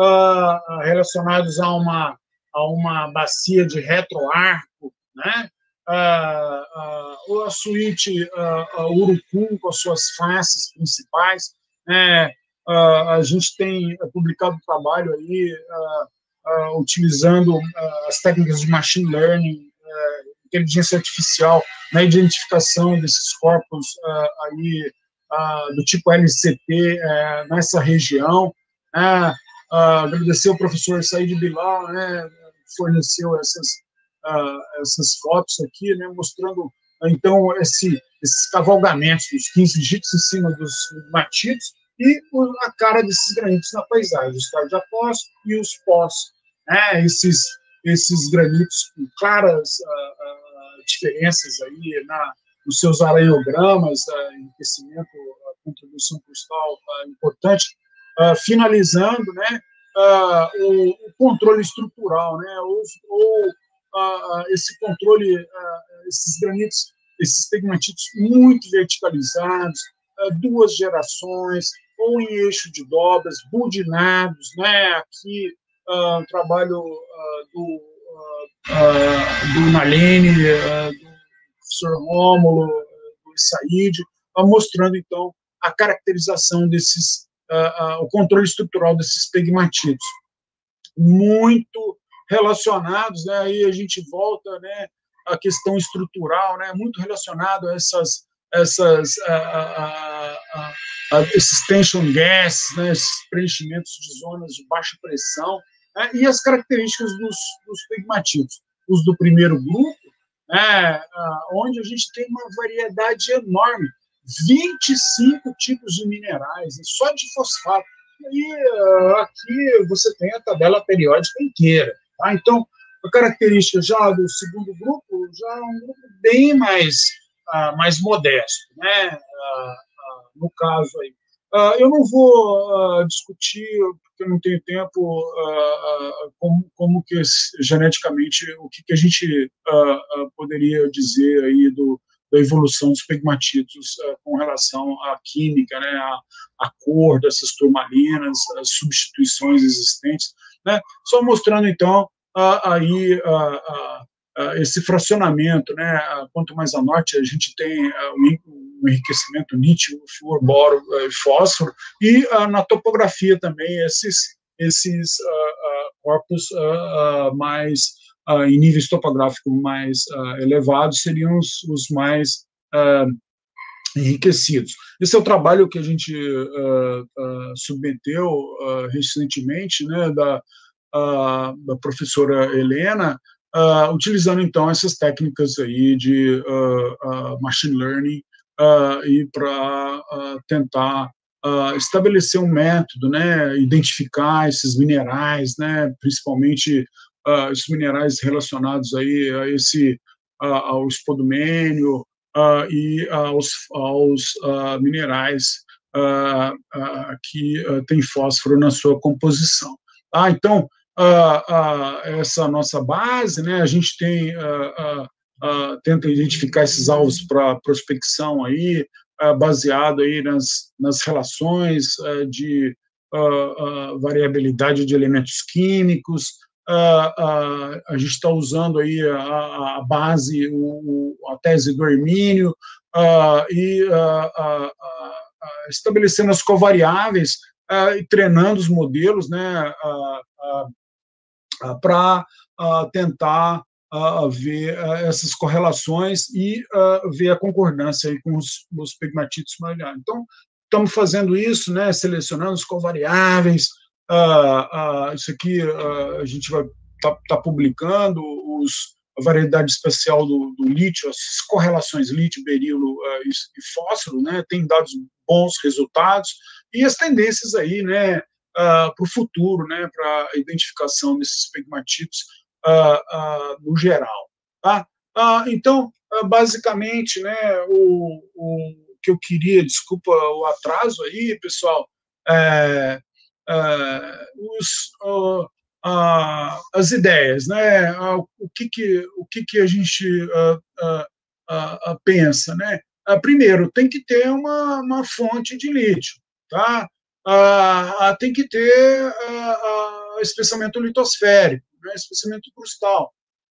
uh, relacionados a uma, a uma bacia de retroarco, né? uh, uh, a suíte uh, uh, Urucum, com as suas faces principais, né? uh, a gente tem publicado um trabalho aí, uh, uh, utilizando uh, as técnicas de machine learning, uh, inteligência artificial, na identificação desses corpos uh, aí, Uh, do tipo L C T uh, nessa região. Uh, uh, agradecer ao professor Said Bilal, né, forneceu essas, uh, essas fotos aqui, né, mostrando, uh, então, esse, esses cavalgamentos dos quinze dígitos em cima dos matitos e a cara desses granitos na paisagem, os cardiapós e os pós, né, esses, esses granitos com claras uh, uh, diferenças aí na os seus aranhogramas, uh, enriquecimento, uh, contribuição cristal uh, importante, uh, finalizando, né, uh, o, o controle estrutural, né, ou, ou uh, esse controle, uh, esses granitos, esses pegmatitos muito verticalizados, uh, duas gerações, ou em eixo de dobras, budinados, né, aqui uh, trabalho uh, do, uh, uh, do Nalene, uh, do professor Rômulo, do Said, mostrando, então, a caracterização desses, uh, uh, o controle estrutural desses pegmatitos. Muito relacionados, né, aí a gente volta, né, à questão estrutural, né, muito relacionado a essas, essas, uh, uh, uh, uh, esses tension gas, né, esses preenchimentos de zonas de baixa pressão, né, e as características dos, dos pegmatitos. Os do primeiro grupo, É, onde a gente tem uma variedade enorme, vinte e cinco tipos de minerais, só de fosfato. E aqui você tem a tabela periódica inteira. Tá? Então, a característica já do segundo grupo já é um grupo bem mais, uh, mais modesto, né? Uh, uh, no caso aí. Uh, eu não vou uh, discutir, porque eu não tenho tempo, uh, uh, como, como que geneticamente, o que, que a gente uh, uh, poderia dizer aí do, da evolução dos pegmatitos uh, com relação à química, né, à, à cor dessas turmalinas, as substituições existentes, né, só mostrando, então, uh, aí uh, uh, uh, esse fracionamento, né, uh, quanto mais a norte a gente tem uh, o o enriquecimento nítido, flúor, boro e fósforo, e uh, na topografia também esses, esses uh, uh, corpos uh, uh, mais, uh, em níveis topográficos mais uh, elevados, seriam os, os mais uh, enriquecidos. Esse é o trabalho que a gente uh, uh, submeteu uh, recentemente, né, da, uh, da professora Helena, uh, utilizando, então, essas técnicas aí de uh, uh, machine learning, Uh, e para uh, tentar uh, estabelecer um método, né, identificar esses minerais, né, principalmente uh, esses minerais relacionados aí a esse uh, ao espodumênio uh, e aos, aos uh, minerais uh, uh, que uh, têm fósforo na sua composição. Ah, então, uh, uh, essa nossa base, né, a gente tem uh, uh, Uh, tenta identificar esses alvos para prospecção aí, uh, baseado aí nas, nas relações uh, de uh, uh, variabilidade de elementos químicos. Uh, uh, a gente está usando aí a, a base, o, a tese do Hermínio, uh, e uh, uh, uh, estabelecendo as covariáveis uh, e treinando os modelos, né, uh, uh, uh, para uh, tentar a ver uh, essas correlações e uh, ver a concordância aí com os, os pegmatitos malhados. Então, estamos fazendo isso, né, selecionando os covariáveis, uh, uh, isso aqui uh, a gente vai estar tá, tá publicando, os, a variedade especial do, do lítio, as correlações lítio, berilo uh, e, e fósforo, né, tem dados bons resultados, e as tendências aí, né, uh, para o futuro, né, para a identificação desses pegmatitos, Uh, uh, no geral. Tá? Uh, então, uh, basicamente, né, o, o que eu queria, desculpa o atraso aí, pessoal, é, é, os, uh, uh, as ideias, né, uh, o, que, que, o que, que a gente uh, uh, uh, pensa. Né? Uh, primeiro, tem que ter uma, uma fonte de lítio. Tá? Uh, uh, tem que ter uh, uh, espessamento litosférico, né, especiamento crustal,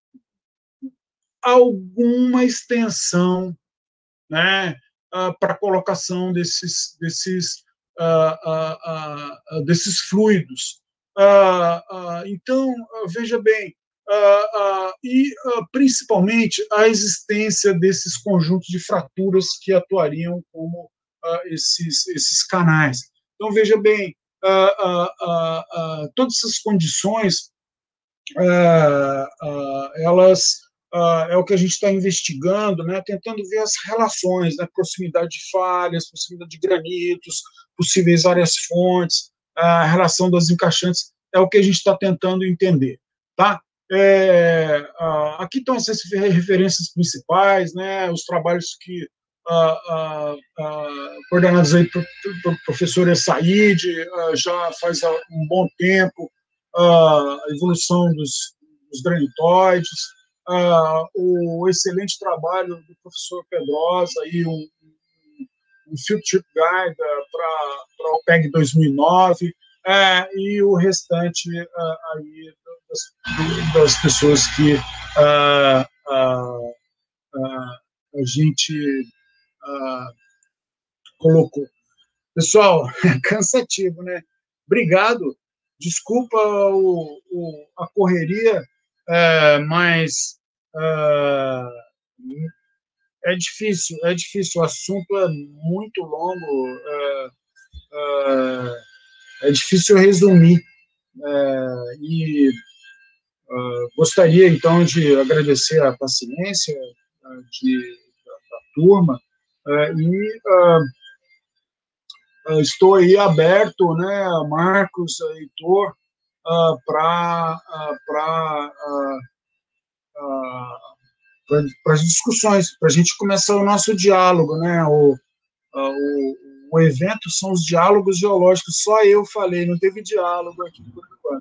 alguma extensão, né, uh, para a colocação desses, desses, uh, uh, uh, desses fluidos. Uh, uh, então, uh, veja bem, uh, uh, e uh, principalmente a existência desses conjuntos de fraturas que atuariam como uh, esses, esses canais. Então, veja bem, uh, uh, uh, uh, todas essas condições Uh, uh, elas uh, é o que a gente está investigando, né, tentando ver as relações, né, proximidade de falhas, proximidade de granitos, possíveis áreas fontes, a relação das encaixantes, é o que a gente está tentando entender. Tá? É, uh, aqui estão essas referências principais, né, os trabalhos que uh, uh, uh, coordenados aí pelo professor Essaid, uh, já faz um bom tempo, a evolução dos, dos granitóides, uh, o excelente trabalho do professor Pedrosa, aí um, um Field Trip Guide para o P E G dois mil e nove, uh, e o restante uh, aí das, das pessoas que uh, uh, uh, a gente uh, colocou. Pessoal, cansativo, né? Obrigado. Desculpa o, o, a correria, é, mas é, é difícil, é difícil. O assunto é muito longo, é, é, é difícil resumir. É, e é, gostaria, então, de agradecer a paciência de, da, da turma é, e é, estou aí aberto, né, Marcos, Heitor, Uh, para uh, para uh, uh, as discussões, para a gente começar o nosso diálogo, né? O, o, o evento são os diálogos geológicos, só eu falei, não teve diálogo aqui por enquanto.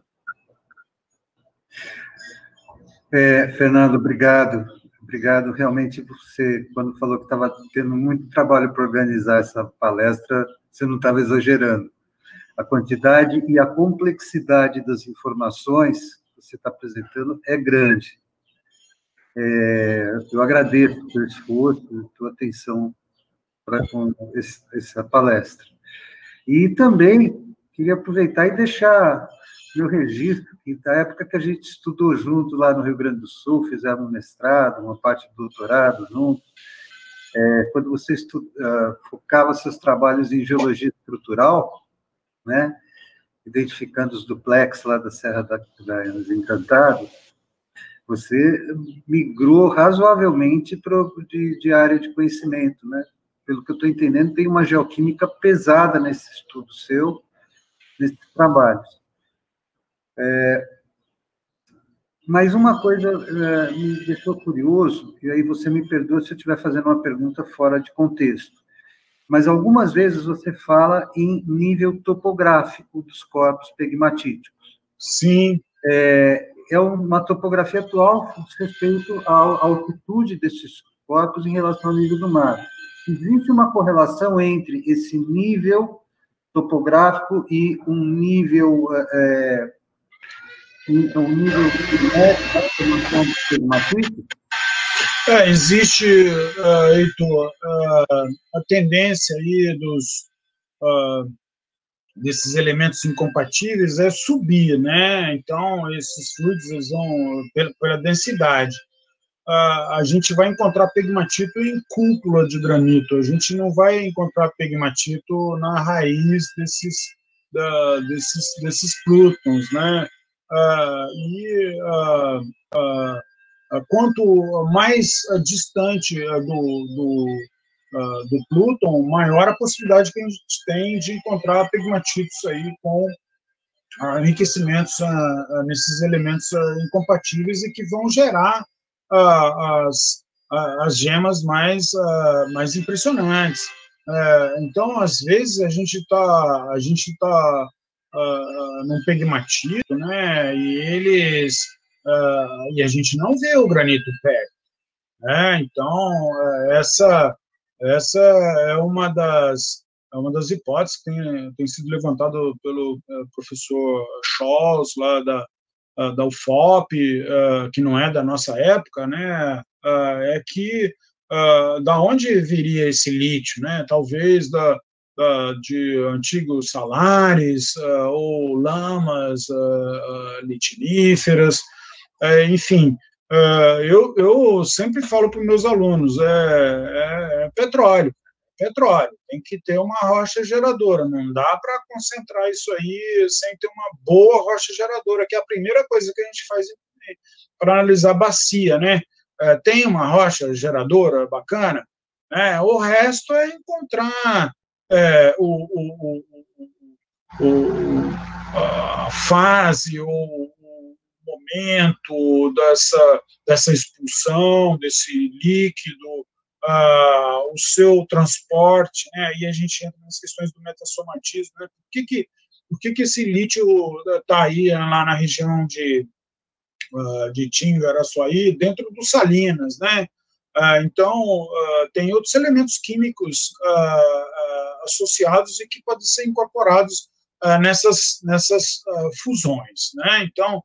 É, Fernando, obrigado. Obrigado. Realmente, você, quando falou que estava tendo muito trabalho para organizar essa palestra, você não estava exagerando. A quantidade e a complexidade das informações que você está apresentando é grande. É, eu agradeço o seu esforço, a sua atenção para com esse, essa palestra. E também queria aproveitar e deixar meu registro, que da época que a gente estudou junto lá no Rio Grande do Sul, fizemos um mestrado, uma parte do doutorado junto, é, quando você estuda, uh, focava seus trabalhos em geologia estrutural, né, identificando os duplex lá da Serra da, das Encantadas, você migrou razoavelmente pro, de, de área de conhecimento, né? Pelo que eu estou entendendo, tem uma geoquímica pesada nesse estudo seu, nesses trabalhos. É, mas uma coisa é, me deixou curioso, e aí você me perdoa se eu estiver fazendo uma pergunta fora de contexto, mas algumas vezes você fala em nível topográfico dos corpos pegmatíticos. Sim. É, é uma topografia atual com respeito à altitude desses corpos em relação ao nível do mar. Existe uma correlação entre esse nível topográfico e um nível, é, um nível de pegmatítico? É, existe, uh, Heitor, uh, a tendência aí dos, uh, desses elementos incompatíveis é subir, né? Então, esses fluidos eles vão pela, pela densidade. Uh, a gente vai encontrar pegmatito em cúpula de granito, a gente não vai encontrar pegmatito na raiz desses, da, desses, desses plútons, né? Uh, e uh, uh, quanto mais distante do, do, do Plúton, maior a possibilidade que a gente tem de encontrar pegmatitos aí com enriquecimentos nesses elementos incompatíveis e que vão gerar as, as gemas mais, mais impressionantes. Então, às vezes, a gente está a gente tá, num pegmatito, né, e eles... Uh, e a gente não vê o granito perto, né? Então uh, essa essa é uma das é uma das hipóteses que tem, tem sido levantada pelo uh, professor Scholz lá da uh, da U F O P, uh, que não é da nossa época, né? Uh, é que uh, da onde viria esse lítio, né? Talvez da Uh, de antigos salares uh, ou lamas uh, uh, litiníferas, uh, enfim, uh, eu, eu sempre falo para os meus alunos, é, é, é petróleo, petróleo, tem que ter uma rocha geradora, não dá para concentrar isso aí sem ter uma boa rocha geradora, que é a primeira coisa que a gente faz para analisar a bacia, né? Uh, tem uma rocha geradora bacana, né? O resto é encontrar É, o, o, o, o, a fase, o, o momento dessa, dessa expulsão, desse líquido, uh, o seu transporte, né? Aí a gente entra nas questões do metassomatismo, né? Por que, que, por que, que esse lítio está aí lá na região de, uh, de Tinga, Araçuaí, dentro do Salinas, né? Uh, então, uh, tem outros elementos químicos uh, uh, associados e que podem ser incorporados uh, nessas, nessas uh, fusões, né? Então,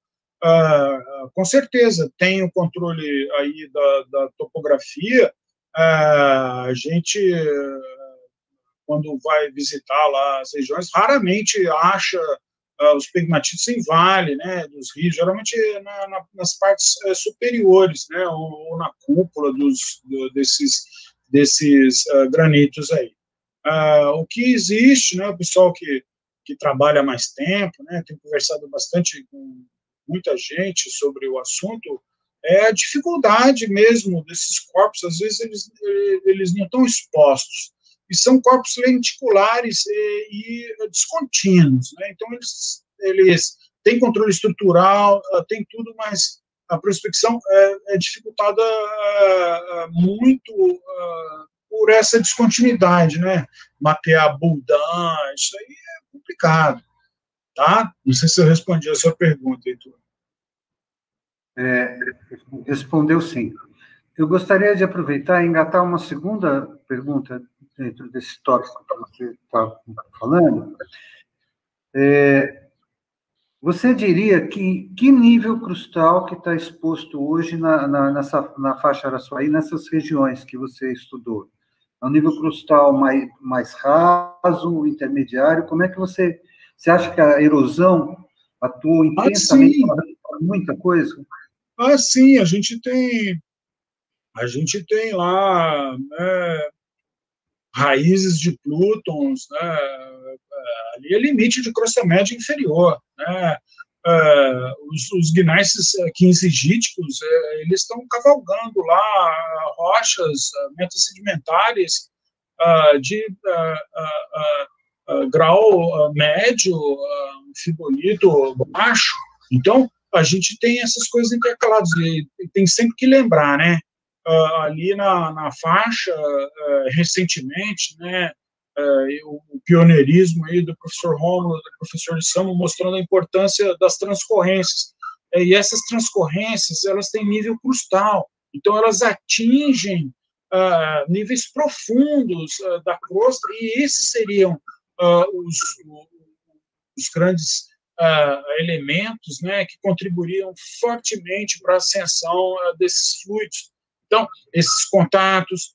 uh, com certeza, tem o controle aí da, da topografia. Uh, a gente, uh, quando vai visitar lá as regiões, raramente acha Uh, os pegmatitos em vale, né, dos rios, geralmente na, na, nas partes uh, superiores, né, ou, ou na cúpula dos, do, desses, desses uh, granitos aí. Uh, o que existe, né, o pessoal que, que trabalha mais tempo, né, tem conversado bastante com muita gente sobre o assunto, é a dificuldade mesmo desses corpos, às vezes eles, eles não estão expostos, e são corpos lenticulares e, e descontínuos, né? Então, eles, eles têm controle estrutural, tem tudo, mas a prospecção é, é dificultada uh, muito uh, por essa descontinuidade, né? Mapear Buldan, isso aí é complicado, tá? Não sei se eu respondi a sua pergunta, Heitor. É, respondeu sim. Eu gostaria de aproveitar e engatar uma segunda pergunta dentro desse tópico que você está falando. É, você diria que que nível crustal que está exposto hoje na, na, nessa, na faixa Araçuaí, nessas regiões que você estudou? É um nível crustal mais, mais raso, intermediário? Como é que você... Você acha que a erosão atuou intensamente para muita coisa? Ah, sim, a gente tem, a gente tem lá, né, raízes de plútons, né, ali é limite de crosta média inferior, né, uh, os, os gneiss quinzigíticos, uh, eles estão cavalgando lá rochas uh, metasedimentares uh, de uh, uh, uh, grau uh, médio, uh, fibolito baixo. Então, a gente tem essas coisas intercaladas, e tem sempre que lembrar, né, uh, ali na, na faixa, uh, recentemente, né, uh, o pioneirismo aí do professor Rômulo, do professor Lissamo, mostrando a importância das transcorrências, uh, e essas transcorrências, elas têm nível crustal, então elas atingem uh, níveis profundos uh, da crosta, e esses seriam uh, os, os grandes Uh, elementos, né, que contribuiriam fortemente para a ascensão uh, desses fluidos. Então, esses contatos...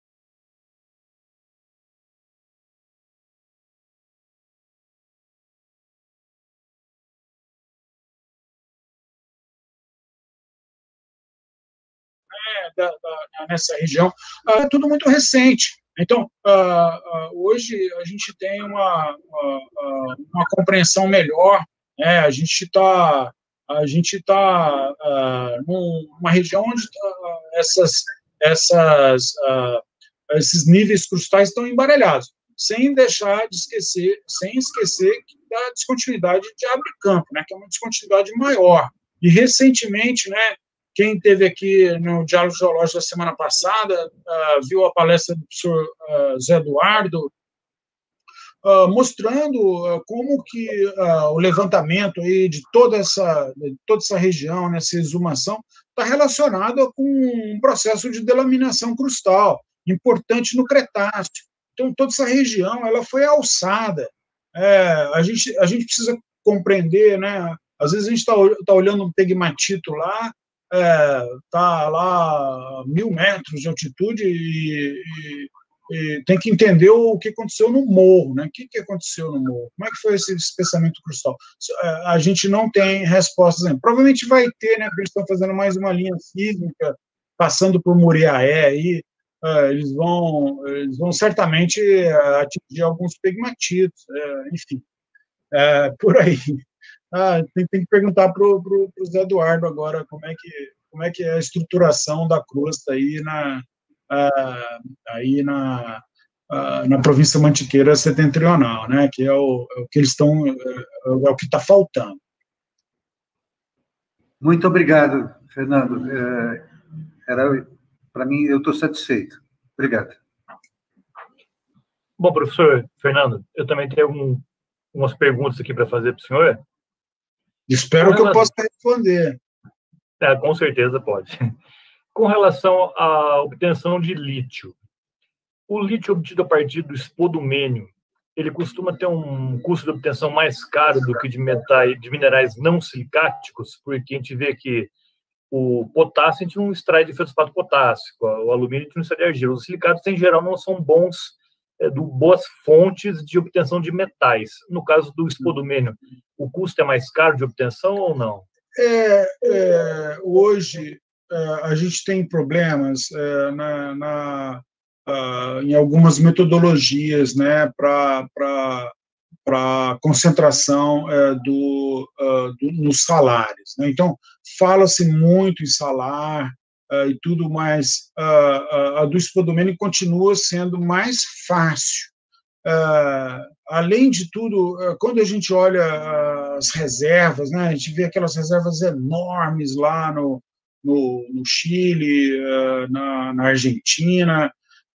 É, da, da, nessa região, é uh, tudo muito recente. Então, uh, uh, hoje a gente tem uma, uma, uma compreensão melhor, né? A gente está a gente tá, uh, numa região onde uh, essas, essas, uh, esses níveis crustais estão embaralhados, sem deixar de esquecer, sem esquecer da descontinuidade de abre-campo, né? Que é uma descontinuidade maior. E, recentemente, né, quem esteve aqui no Diálogo Geológico da semana passada, uh, viu a palestra do professor uh, Zé Eduardo, uh, mostrando uh, como que uh, o levantamento aí de toda essa, de toda essa região, nessa exumação, está relacionado com um processo de delaminação crustal, importante no Cretáceo. Então, toda essa região ela foi alçada. É, a, gente, a gente precisa compreender, né? Às vezes a gente está tá olhando um pegmatito lá, está é, lá a mil metros de altitude e, e, e tem que entender o que aconteceu no morro, né? O que, que aconteceu no morro? Como é que foi esse espessamento crustal? A gente não tem respostas ainda. Provavelmente vai ter, né? Porque eles estão fazendo mais uma linha sísmica, passando por Muriaé, aí é, eles, vão, eles vão certamente atingir alguns pegmatitos, é, enfim, é, por aí. Ah, tem, tem que perguntar para o Zé Eduardo agora como é, que, como é que é a estruturação da crosta aí na, ah, aí na, ah, na província mantiqueira setentrional, né, que é o, é o que eles estão, é, é o que está faltando. Muito obrigado, Fernando. É, era, para mim, eu estou satisfeito. Obrigado. Bom, professor Fernando, eu também tenho algum, umas perguntas aqui para fazer para o senhor. Espero que eu possa responder. É, com certeza pode. Com relação à obtenção de lítio, o lítio obtido a partir do espodumênio, ele costuma ter um custo de obtenção mais caro do que de, metais, de minerais não silicáticos, porque a gente vê que o potássio a gente não extrai de feldspato potássico, o alumínio a gente não extrai de argila. Os silicatos, em geral, não são bons, é, do, boas fontes de obtenção de metais. No caso do espodumênio, o custo é mais caro de obtenção ou não? É, é, hoje, é, a gente tem problemas é, na, na, uh, em algumas metodologias, né, para para concentração é, do, uh, do, nos salários, né? Então, fala-se muito em salar uh, e tudo mais. Uh, uh, a do espodumênio continua sendo mais fácil. Uh, além de tudo, uh, quando a gente olha uh, as reservas, né, a gente vê aquelas reservas enormes lá no, no, no Chile, uh, na, na Argentina,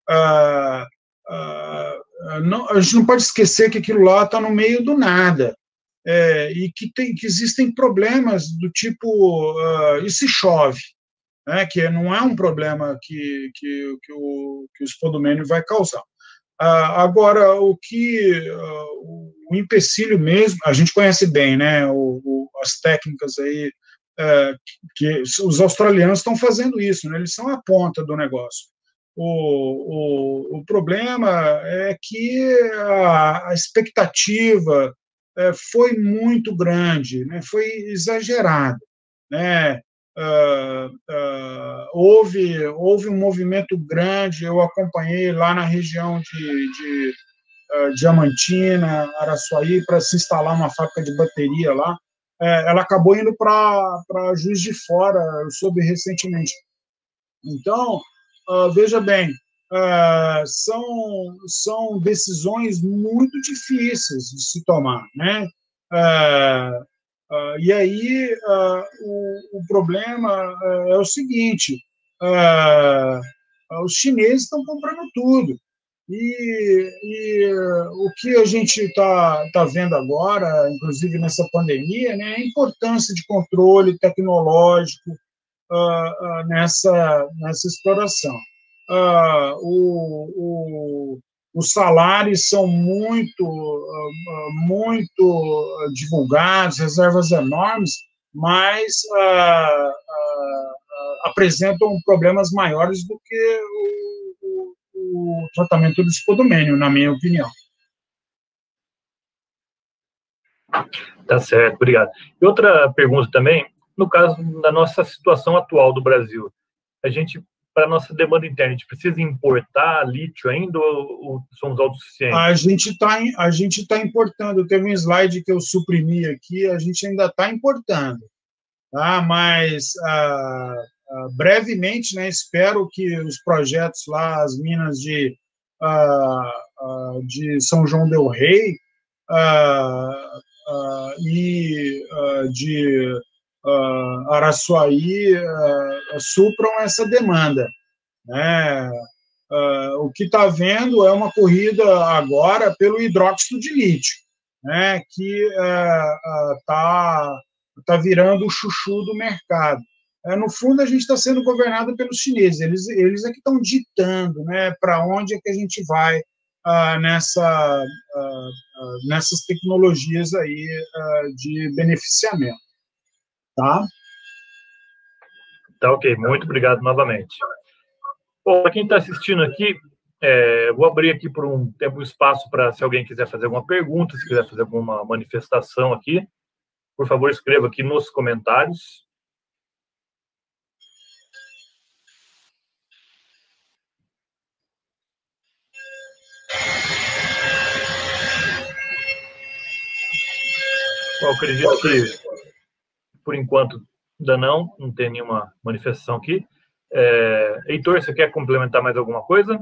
ah, ah, não, a gente não pode esquecer que aquilo lá está no meio do nada, é, e que, tem, que existem problemas do tipo, uh, e se chove? Né, que não é um problema que, que, que, o, que o spodumênio vai causar. Ah, agora, o que uh, o empecilho mesmo, a gente conhece bem, né, o, o, as técnicas aí, uh, que, que os australianos estão fazendo isso, né, eles são a ponta do negócio. O, o, o problema é que a, a expectativa uh, foi muito grande, né, foi exagerada, né. Uh, uh, houve, houve um movimento grande, eu acompanhei lá na região de, de uh, Diamantina, Araçuaí, para se instalar uma fábrica de bateria lá. Uh, ela acabou indo para Juiz de Fora, eu soube recentemente. Então, uh, veja bem, uh, são, são decisões muito difíceis de se tomar, né? Uh, Uh, e aí uh, o, o problema uh, é o seguinte, uh, uh, os chineses estão comprando tudo, e, e uh, o que a gente está tá vendo agora, inclusive nessa pandemia, né, é a importância de controle tecnológico uh, uh, nessa, nessa exploração. Uh, o, o Os salários são muito, muito divulgados, reservas enormes, mas uh, uh, apresentam problemas maiores do que o, o, o tratamento do spodumênio, na minha opinião. Tá certo, obrigado. E outra pergunta também, no caso da nossa situação atual do Brasil, a gente, para a nossa demanda interna, a gente precisa importar lítio ainda ou, ou somos autossuficientes? A gente está a gente tá importando. Teve um slide que eu suprimi aqui, a gente ainda está importando. Tá? Mas, ah, ah, brevemente, né, espero que os projetos lá, as minas de, ah, ah, de São João del Rei ah, ah, e ah, de Uh, Araçuaí uh, supram essa demanda, né? Uh, o que está havendo é uma corrida agora pelo hidróxido de lítio, né? Que está uh, uh, tá virando o chuchu do mercado. Uh, no fundo, a gente está sendo governado pelos chineses, eles, eles é que estão ditando, né, para onde é que a gente vai uh, nessa, uh, nessas tecnologias aí de beneficiamento. Tá? Tá, ok. Muito obrigado novamente. Bom, para quem está assistindo aqui, é, vou abrir aqui por um tempo espaço para, se alguém quiser fazer alguma pergunta, se quiser fazer alguma manifestação aqui, por favor, escreva aqui nos comentários. Bom, eu acredito que por enquanto, ainda não, não tem nenhuma manifestação aqui. É, Heitor, você quer complementar mais alguma coisa?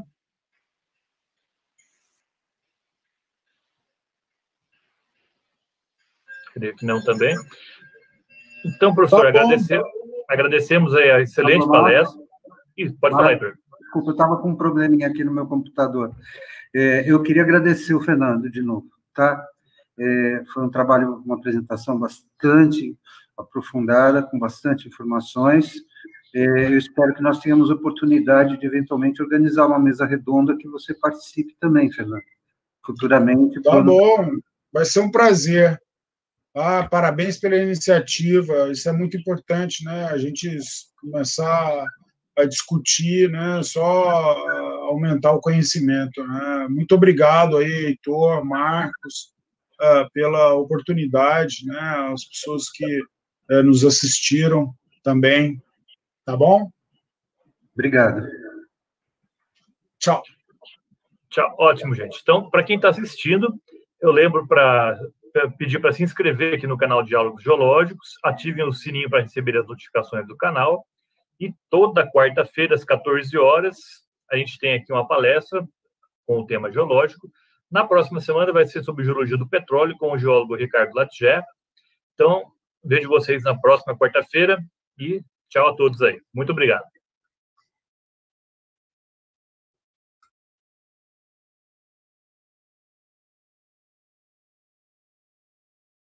Creio que não também. Então, professor, tá agradecer, agradecemos aí a excelente tá palestra. Ih, pode ah, falar, Heitor. Desculpa, eu estava com um probleminha aqui no meu computador. É, eu queria agradecer o Fernando de novo, tá? É, foi um trabalho, uma apresentação bastante aprofundada, com bastante informações. Eu espero que nós tenhamos oportunidade de, eventualmente, organizar uma mesa redonda que você participe também, Fernando, futuramente. Tá quando... bom, vai ser um prazer. Ah, parabéns pela iniciativa, isso é muito importante, né? A gente começar a discutir, né? Só aumentar o conhecimento, né? Muito obrigado aí, Heitor, Marcos, pela oportunidade, né? As pessoas que nos assistiram também, tá bom? Obrigado. Tchau. Tchau, ótimo, gente. Então, para quem está assistindo, eu lembro para pedir para se inscrever aqui no canal Diálogos Geológicos, ativem o sininho para receber as notificações do canal, e toda quarta-feira, às quatorze horas, a gente tem aqui uma palestra com o tema geológico. Na próxima semana vai ser sobre geologia do petróleo, com o geólogo Ricardo Latger. Então, vejo vocês na próxima quarta-feira e tchau a todos aí. Muito obrigado.